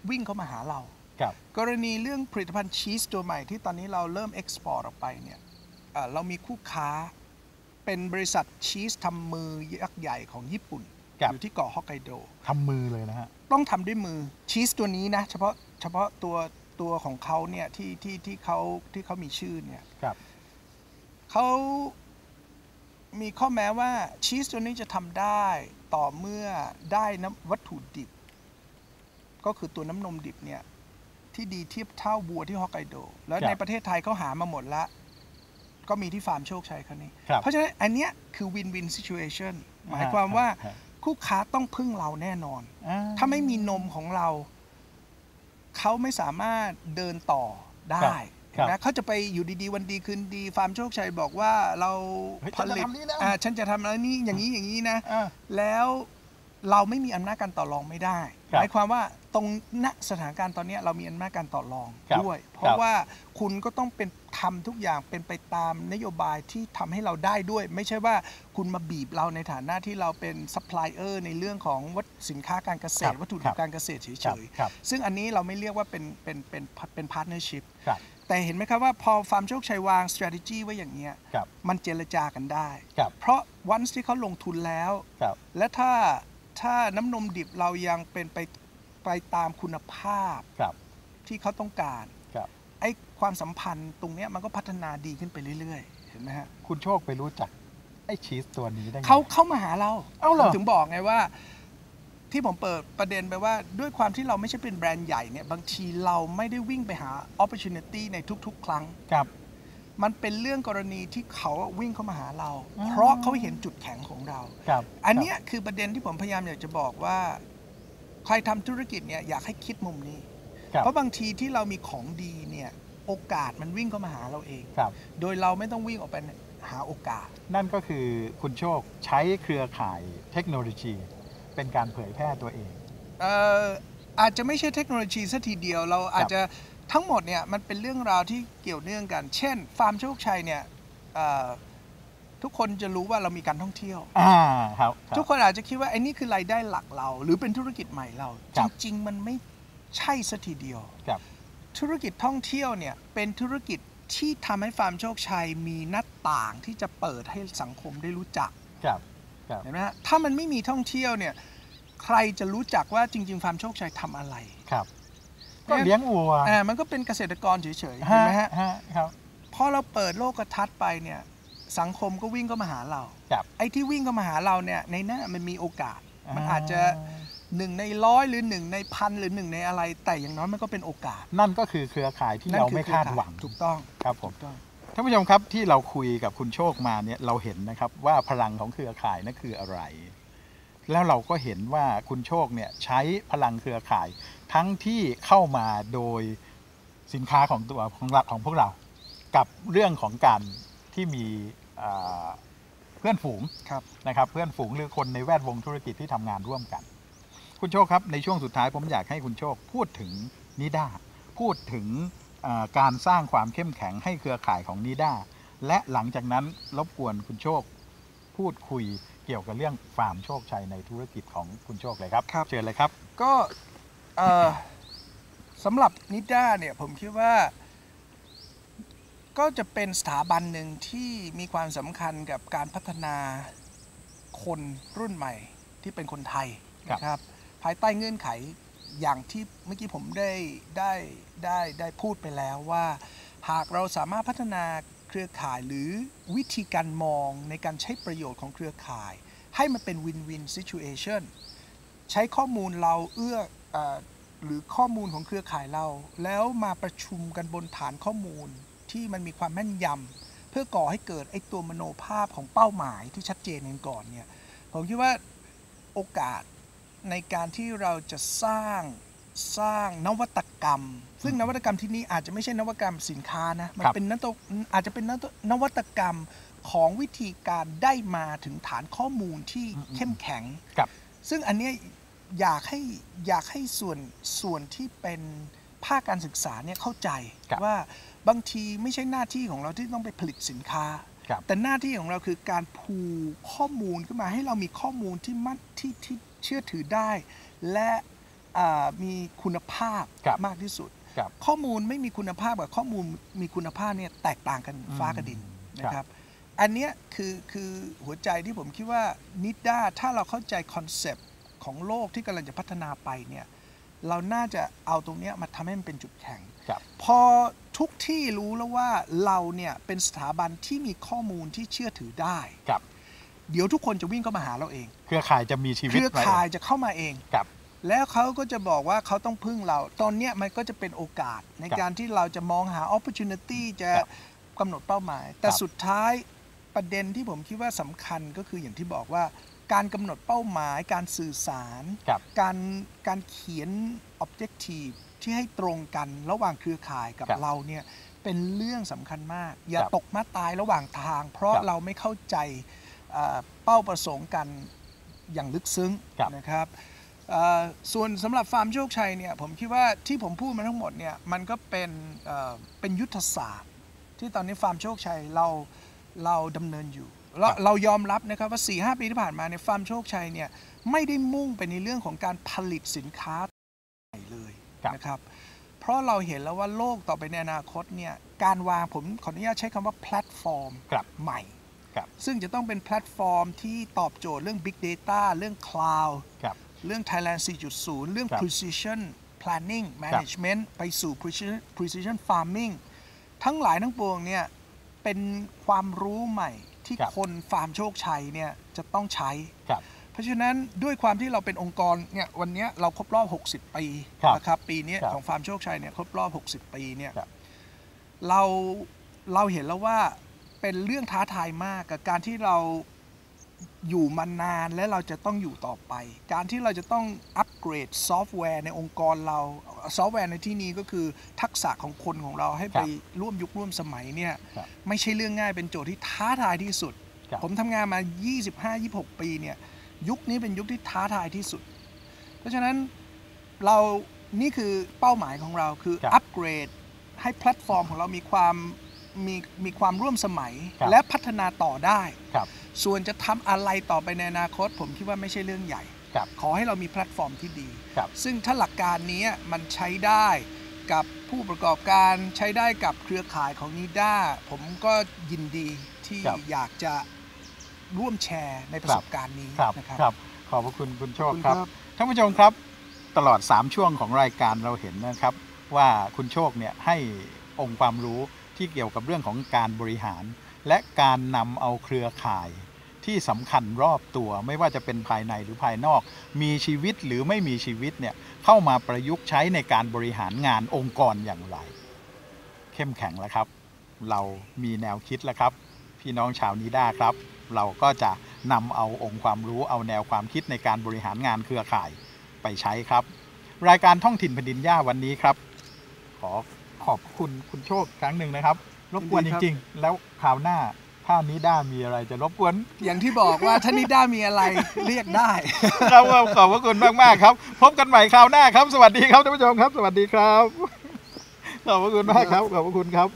วิ่งเข้ามาหาเรากรณีเรื่องผลิตภัณฑ์ชีสตัวใหม่ที่ตอนนี้เราเริ่มเอ็กซ์พอร์ตออกไปเนี่ยเรามีคู่ค้าเป็นบริษัทชีสทำมือยักษ์ใหญ่ของญี่ปุ่นอยู่ที่เกาะฮอกไกโดทำมือเลยนะฮะต้องทำด้วยมือชีสตัวนี้นะเฉพาะตัวของเขาเนี่ยที่เขามีชื่อเนี่ยเขามีข้อแม้ว่าชีสตัวนี้จะทำได้ต่อเมื่อได้วัตถุดิบก็คือตัวน้ำนมดิบเนี่ยที่ดีเทียบเท่าวัวที่ฮอกไกโดแล้วในประเทศไทยเขาหามาหมดละก็มีที่ฟาร์มโชคชัยเขานี่เพราะฉะนั้นอันเนี้ยคือวินวินซิชูเอชันหมายความว่าคู่ค้าต้องพึ่งเราแน่นอนถ้าไม่มีนมของเราเขาไม่สามารถเดินต่อได้นะเขาจะไปอยู่ดีๆวันดีคืนดีฟาร์มโชคชัยบอกว่าเราผลิตฉันจะทำอะไรนี่อย่างนี้นะแล้วเราไม่มีอำนาจการต่อรองไม่ได้หมายความว่าตรงณสถานการณ์ตอนนี้เรามีอำนาจการต่อรองด้วยเพราะว่าคุณก็ต้องเป็นทำทุกอย่างเป็นไปตามนโยบายที่ทำให้เราได้ด้วยไม่ใช่ว่าคุณมาบีบเราในฐานะที่เราเป็นซัพพลายเออร์ในเรื่องของสินค้าการเกษตรวัตถุดิบการเกษตรเฉยๆซึ่งอันนี้เราไม่เรียกว่าเป็นพาร์ทเนอร์ชิพแต่เห็นไหมครับว่าพอฟาร์มโชคชัยวาง strategy ไว้อย่างเงี้ยมันเจรจากันได้เพราะวันที่เขาลงทุนแล้วและถ้าน้ำนมดิบเรายังเป็นไปตามคุณภาพที่เขาต้องการไอ้ความสัมพันธ์ตรงนี้มันก็พัฒนาดีขึ้นไปเรื่อยๆเห็นไหมฮะคุณโชคไปรู้จักไอ้ชีสตัวนี้ได้ไงเขามาหาเราถึงบอกไงว่าที่ผมเปิดประเด็นไปว่าด้วยความที่เราไม่ใช่เป็นแบรนด์ใหญ่เนี่ยบางทีเราไม่ได้วิ่งไปหา opportunity ในทุกๆครั้งมันเป็นเรื่องกรณีที่เขาวิ่งเข้ามาหาเราเพราะเขาเห็นจุดแข็งของเราอันนี้คือประเด็นที่ผมพยายามอยากจะบอกว่าใครทำธุรกิจเนี่ยอยากให้คิดมุมนี้เพราะบางทีที่เรามีของดีเนี่ยโอกาสมันวิ่งเข้ามาหาเราเองโดยเราไม่ต้องวิ่งออกไปหาโอกาสนั่นก็คือคุณโชคใช้เครือข่ายเทคโนโลยีเป็นการเผยแพร่ตัวเองอาจจะไม่ใช่เทคโนโลยีซะทีเดียวเราอาจจะทั้งหมดเนี่ยมันเป็นเรื่องราวที่เกี่ยวเนื่องกันเช่นฟาร์มโชคชัยเนี่ยทุกคนจะรู้ว่าเรามีการท่องเที่ยวทุกคนอาจจะคิดว่าไอ้นี่คือรายได้หลักเราหรือเป็นธุรกิจใหม่เราจริงๆมันไม่ใช่ซะทีเดียวธุรกิจท่องเที่ยวเนี่ยเป็นธุรกิจที่ทำให้ฟาร์มโชคชัยมีหน้าต่างที่จะเปิดให้สังคมได้รู้จักเห็นไหมฮะถ้ามันไม่มีท่องเที่ยวเนี่ยใครจะรู้จักว่าจริงๆฟาร์มโชคชัยทำอะไรก็เลี้ยงวัวมันก็เป็นเกษตรกรเฉยๆเห็นไหมฮะพอเราเปิดโลกทัศน์ไปเนี่ยสังคมก็วิ่งเข้ามาหาเราไอ้ที่วิ่งเข้ามาหาเราเนี่ยในหน้ามันมีโอกาสมันอาจจะ1 ใน 100หรือ1 ใน 1,000หรือ1 ในอะไรแต่อย่างน้อยมันก็เป็นโอกาสนั่นก็คือเครือข่ายที่เราไม่คาดหวังถูกต้องครับผมท่านผู้ชมครับที่เราคุยกับคุณโชคมาเนี่ยเราเห็นนะครับว่าพลังของเครือข่ายนั่นคืออะไรแล้วเราก็เห็นว่าคุณโชคเนี่ยใช้พลังเครือข่ายทั้งที่เข้ามาโดยสินค้าของตัวของพวกเรากับเรื่องของการที่มีเพื่อนฝูงนะครับเพื่อนฝูงหรือคนในแวดวงธุรกิจที่ทำงานร่วมกันคุณโชคครับในช่วงสุดท้ายผมอยากให้คุณโชคพูดถึงนิด้าพูดถึงการสร้างความเข้มแข็งให้เครือข่ายของนิด้าและหลังจากนั้นรบกวนคุณโชคพูดคุยเกี่ยวกับเรื่องฟาร์มโชคชัยในธุรกิจของคุณโชคเลยครับเชิญเลยครับก็สำหรับนิด้าเนี่ยผมคิดว่าก็จะเป็นสถาบันหนึ่งที่มีความสำคัญกับการพัฒนาคนรุ่นใหม่ที่เป็นคนไทยนะครับภายใต้เงื่อนไขอย่างที่เมื่อกี้ผมได้พูดไปแล้วว่าหากเราสามารถพัฒนาเครือข่ายหรือวิธีการมองในการใช้ประโยชน์ของเครือข่ายให้มันเป็นวินวินซิชูเอชันใช้ข้อมูลเราหรือข้อมูลของเครือข่ายเราแล้วมาประชุมกันบนฐานข้อมูลที่มันมีความแม่นยำเพื่อก่อให้เกิดไอ้ตัวมโนภาพของเป้าหมายที่ชัดเจนกันก่อนเนี่ยผมคิดว่าโอกาสในการที่เราจะสร้างนวัตกรรมซึ่งนวัตกรรมที่นี้อาจจะไม่ใช่นวัตกรรมสินค้านะมันเป็นอาจจะเป็นนวัตกรรมของวิธีการได้มาถึงฐานข้อมูลที่เข้มแข็งซึ่งอันนี้อยากให้ส่วนที่เป็นภาคการศึกษาเนี่ยเข้าใจว่าบางทีไม่ใช่หน้าที่ของเราที่ต้องไปผลิตสินค้าแต่หน้าที่ของเราคือการพูข้อมูลขึ้นมาให้เรามีข้อมูลที่เชื่อถือได้และมีคุณภาพมากที่สุดข้อมูลไม่มีคุณภาพกับข้อมูลมีคุณภาพเนี่ยแตกต่างกันฟ้ากับดินนะครับอันนี้คือหัวใจที่ผมคิดว่านิด้าถ้าเราเข้าใจคอนเซปต์ของโลกที่กำลังจะพัฒนาไปเนี่ยเราน่าจะเอาตรงนี้มาทำให้มันเป็นจุดแข็งพอทุกที่รู้แล้วว่าเราเนี่ยเป็นสถาบันที่มีข้อมูลที่เชื่อถือได้เดี๋ยวทุกคนจะวิ่งเข้ามาหาเราเองเครือข่ายจะมีชีวิตเครือข่ายจะเข้ามาเองแล้วเขาก็จะบอกว่าเขาต้องพึ่งเราตอนนี้มันก็จะเป็นโอกาสในการที่เราจะมองหา opportunity จะกำหนดเป้าหมายแต่สุดท้ายประเด็นที่ผมคิดว่าสำคัญก็คืออย่างที่บอกว่าการกำหนดเป้าหมายการสื่อสารการเขียน objective ที่ให้ตรงกันระหว่างเครือข่ายกับเราเนี่ยเป็นเรื่องสำคัญมากอย่าตกม้าตายระหว่างทางเพราะเราไม่เข้าใจเป้าประสงค์กันอย่างลึกซึ้งนะครับส่วนสำหรับฟาร์มโชคชัยเนี่ยผมคิดว่าที่ผมพูดมาทั้งหมดเนี่ยมันก็เป็นยุทธศาสตร์ที่ตอนนี้ฟาร์มโชคชัยเราดำเนินอยู่เรายอมรับนะครับว่า 4-5 ปีที่ผ่านมาในฟาร์มโชคชัยเนี่ยไม่ได้มุ่งไปในเรื่องของการผลิตสินค้าใหม่เลยนะครับเพราะเราเห็นแล้วว่าโลกต่อไปในอนาคตเนี่ยการวางผมขออนุญาตใช้คำว่าแพลตฟอร์มใหม่ซึ่งจะต้องเป็นแพลตฟอร์มที่ตอบโจทย์เรื่อง Big Data เรื่อง Cloud เรื่อง Thailand 4.0 เรื่อง Precision Planning Management ไปสู่ Precision Farming ทั้งหลายทั้งปวงเนี่ยเป็นความรู้ใหม่ที่คนฟาร์มโชคชัยเนี่ยจะต้องใช้เพราะฉะนั้นด้วยความที่เราเป็นองค์กรเนี่ยวันนี้เราครบรอบ60 ปีนะครับปีนี้ของฟาร์มโชคชัยเนี่ยครบรอบ60 ปีเนี่ยเราเห็นแล้วว่าเป็นเรื่องท้าทายมากกับการที่เราอยู่มานานและเราจะต้องอยู่ต่อไปการที่เราจะต้องอัปเกรดซอฟต์แวร์ในองค์กรเราซอฟต์แวร์ในที่นี้ก็คือทักษะของคนของเราให้ไปร่วมยุคร่วมสมัยเนี่ยไม่ใช่เรื่องง่ายเป็นโจทย์ที่ท้าทายที่สุดผมทำงานมา 25-26 ปีเนี่ยยุคนี้เป็นยุคที่ท้าทายที่สุดเพราะฉะนั้นนี่คือเป้าหมายของเราคืออัปเกรดให้แพลตฟอร์มของเรามีความร่วมสมัยและพัฒนาต่อได้ส่วนจะทำอะไรต่อไปในอนาคตผมคิดว่าไม่ใช่เรื่องใหญ่ขอให้เรามีแพลตฟอร์มที่ดีซึ่งถ้าหลักการนี้มันใช้ได้กับผู้ประกอบการใช้ได้กับเครือข่ายของนิด้าผมก็ยินดีที่อยากจะร่วมแชร์ในประสบการณ์นี้นะครับขอบพระคุณคุณโชคครับท่านผู้ชมครับตลอด3ช่วงของรายการเราเห็นนะครับว่าคุณโชคเนี่ยให้องค์ความรู้ที่เกี่ยวกับเรื่องของการบริหารและการนำเอาเครือข่ายที่สำคัญรอบตัวไม่ว่าจะเป็นภายในหรือภายนอกมีชีวิตหรือไม่มีชีวิตเนี่ยเข้ามาประยุกต์ใช้ในการบริหารงานองค์กรอย่างไรเข้มแข็งแล้วครับเรามีแนวคิดแล้วครับพี่น้องชาวนิด้าครับเราก็จะนำเอาองค์ความรู้เอาแนวความคิดในการบริหารงานเครือข่ายไปใช้ครับรายการท่องถิ่นแผ่นดินหญ้าวันนี้ครับขอบคุณคุณโชคครั้งหนึ่งนะครับรบกวนจริงๆแล้วคราวหน้าถ้านิด้ามีอะไรจะรบกวนอย่างที่บอกว่าถ้านิด้ามีอะไรเรียกได้ครับขอบคุณมากๆครับพบกันใหม่คราวหน้าครับสวัสดีครับท่านผู้ชมครับสวัสดีครับขอบคุณมากครับขอบคุณครับ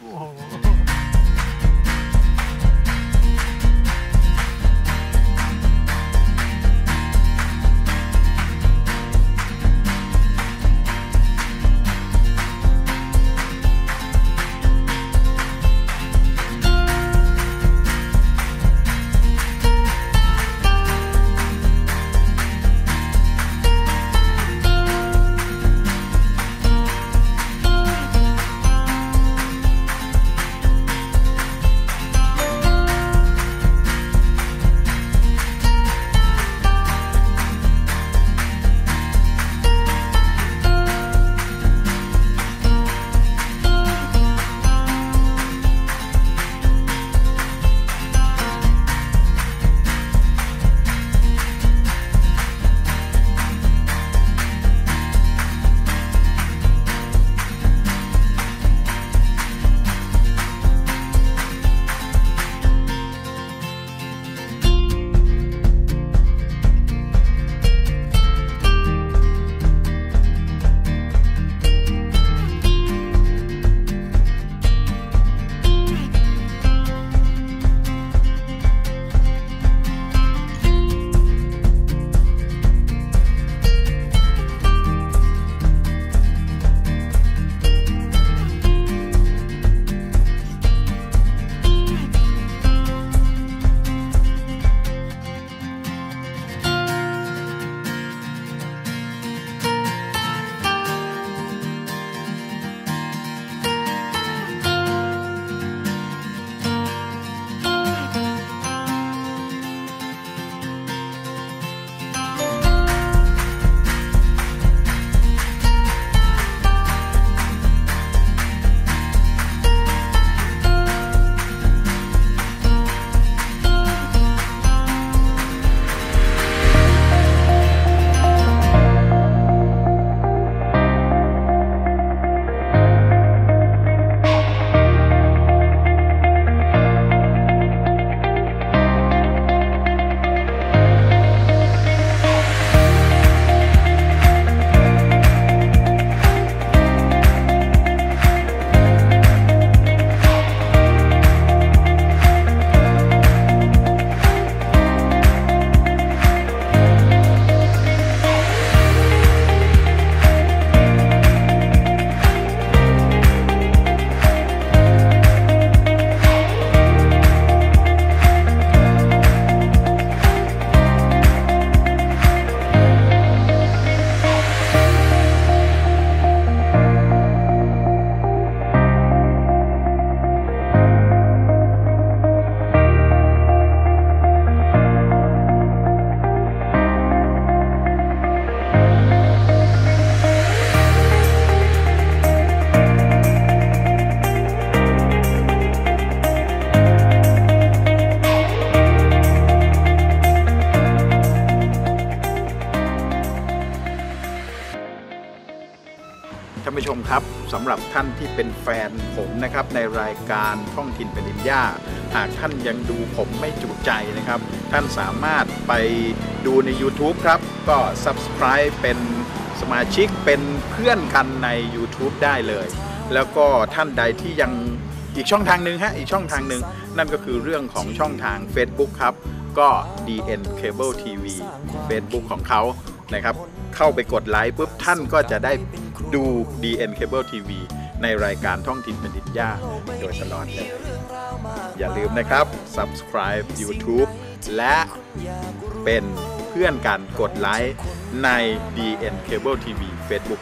ชมครับสำหรับท่านที่เป็นแฟนผมนะครับในรายการท่องถิ่นแผ่นดินย่าหากท่านยังดูผมไม่จุใจนะครับท่านสามารถไปดูใน YouTube ครับก็ Subscribe เป็นสมาชิกเป็นเพื่อนกันใน YouTube ได้เลยแล้วก็ท่านใดที่ยังอีกช่องทางหนึ่งอีกช่องทางหนึ่งนั่นก็คือเรื่องของช่องทาง Facebook ครับก็ DN Cable TV Facebook ของเขานะครับเข้าไปกดไลค์ปุ๊บท่านก็จะได้ดู DN Cable TV ในรายการท่องถิ่นแผ่นดินย่าโดยตลอดเลยอย่าลืมนะครับ Subscribe YouTube และเป็นเพื่อนกันกดไลค์ใน DN Cable TV Facebook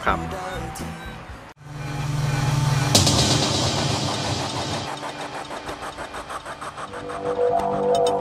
ครับ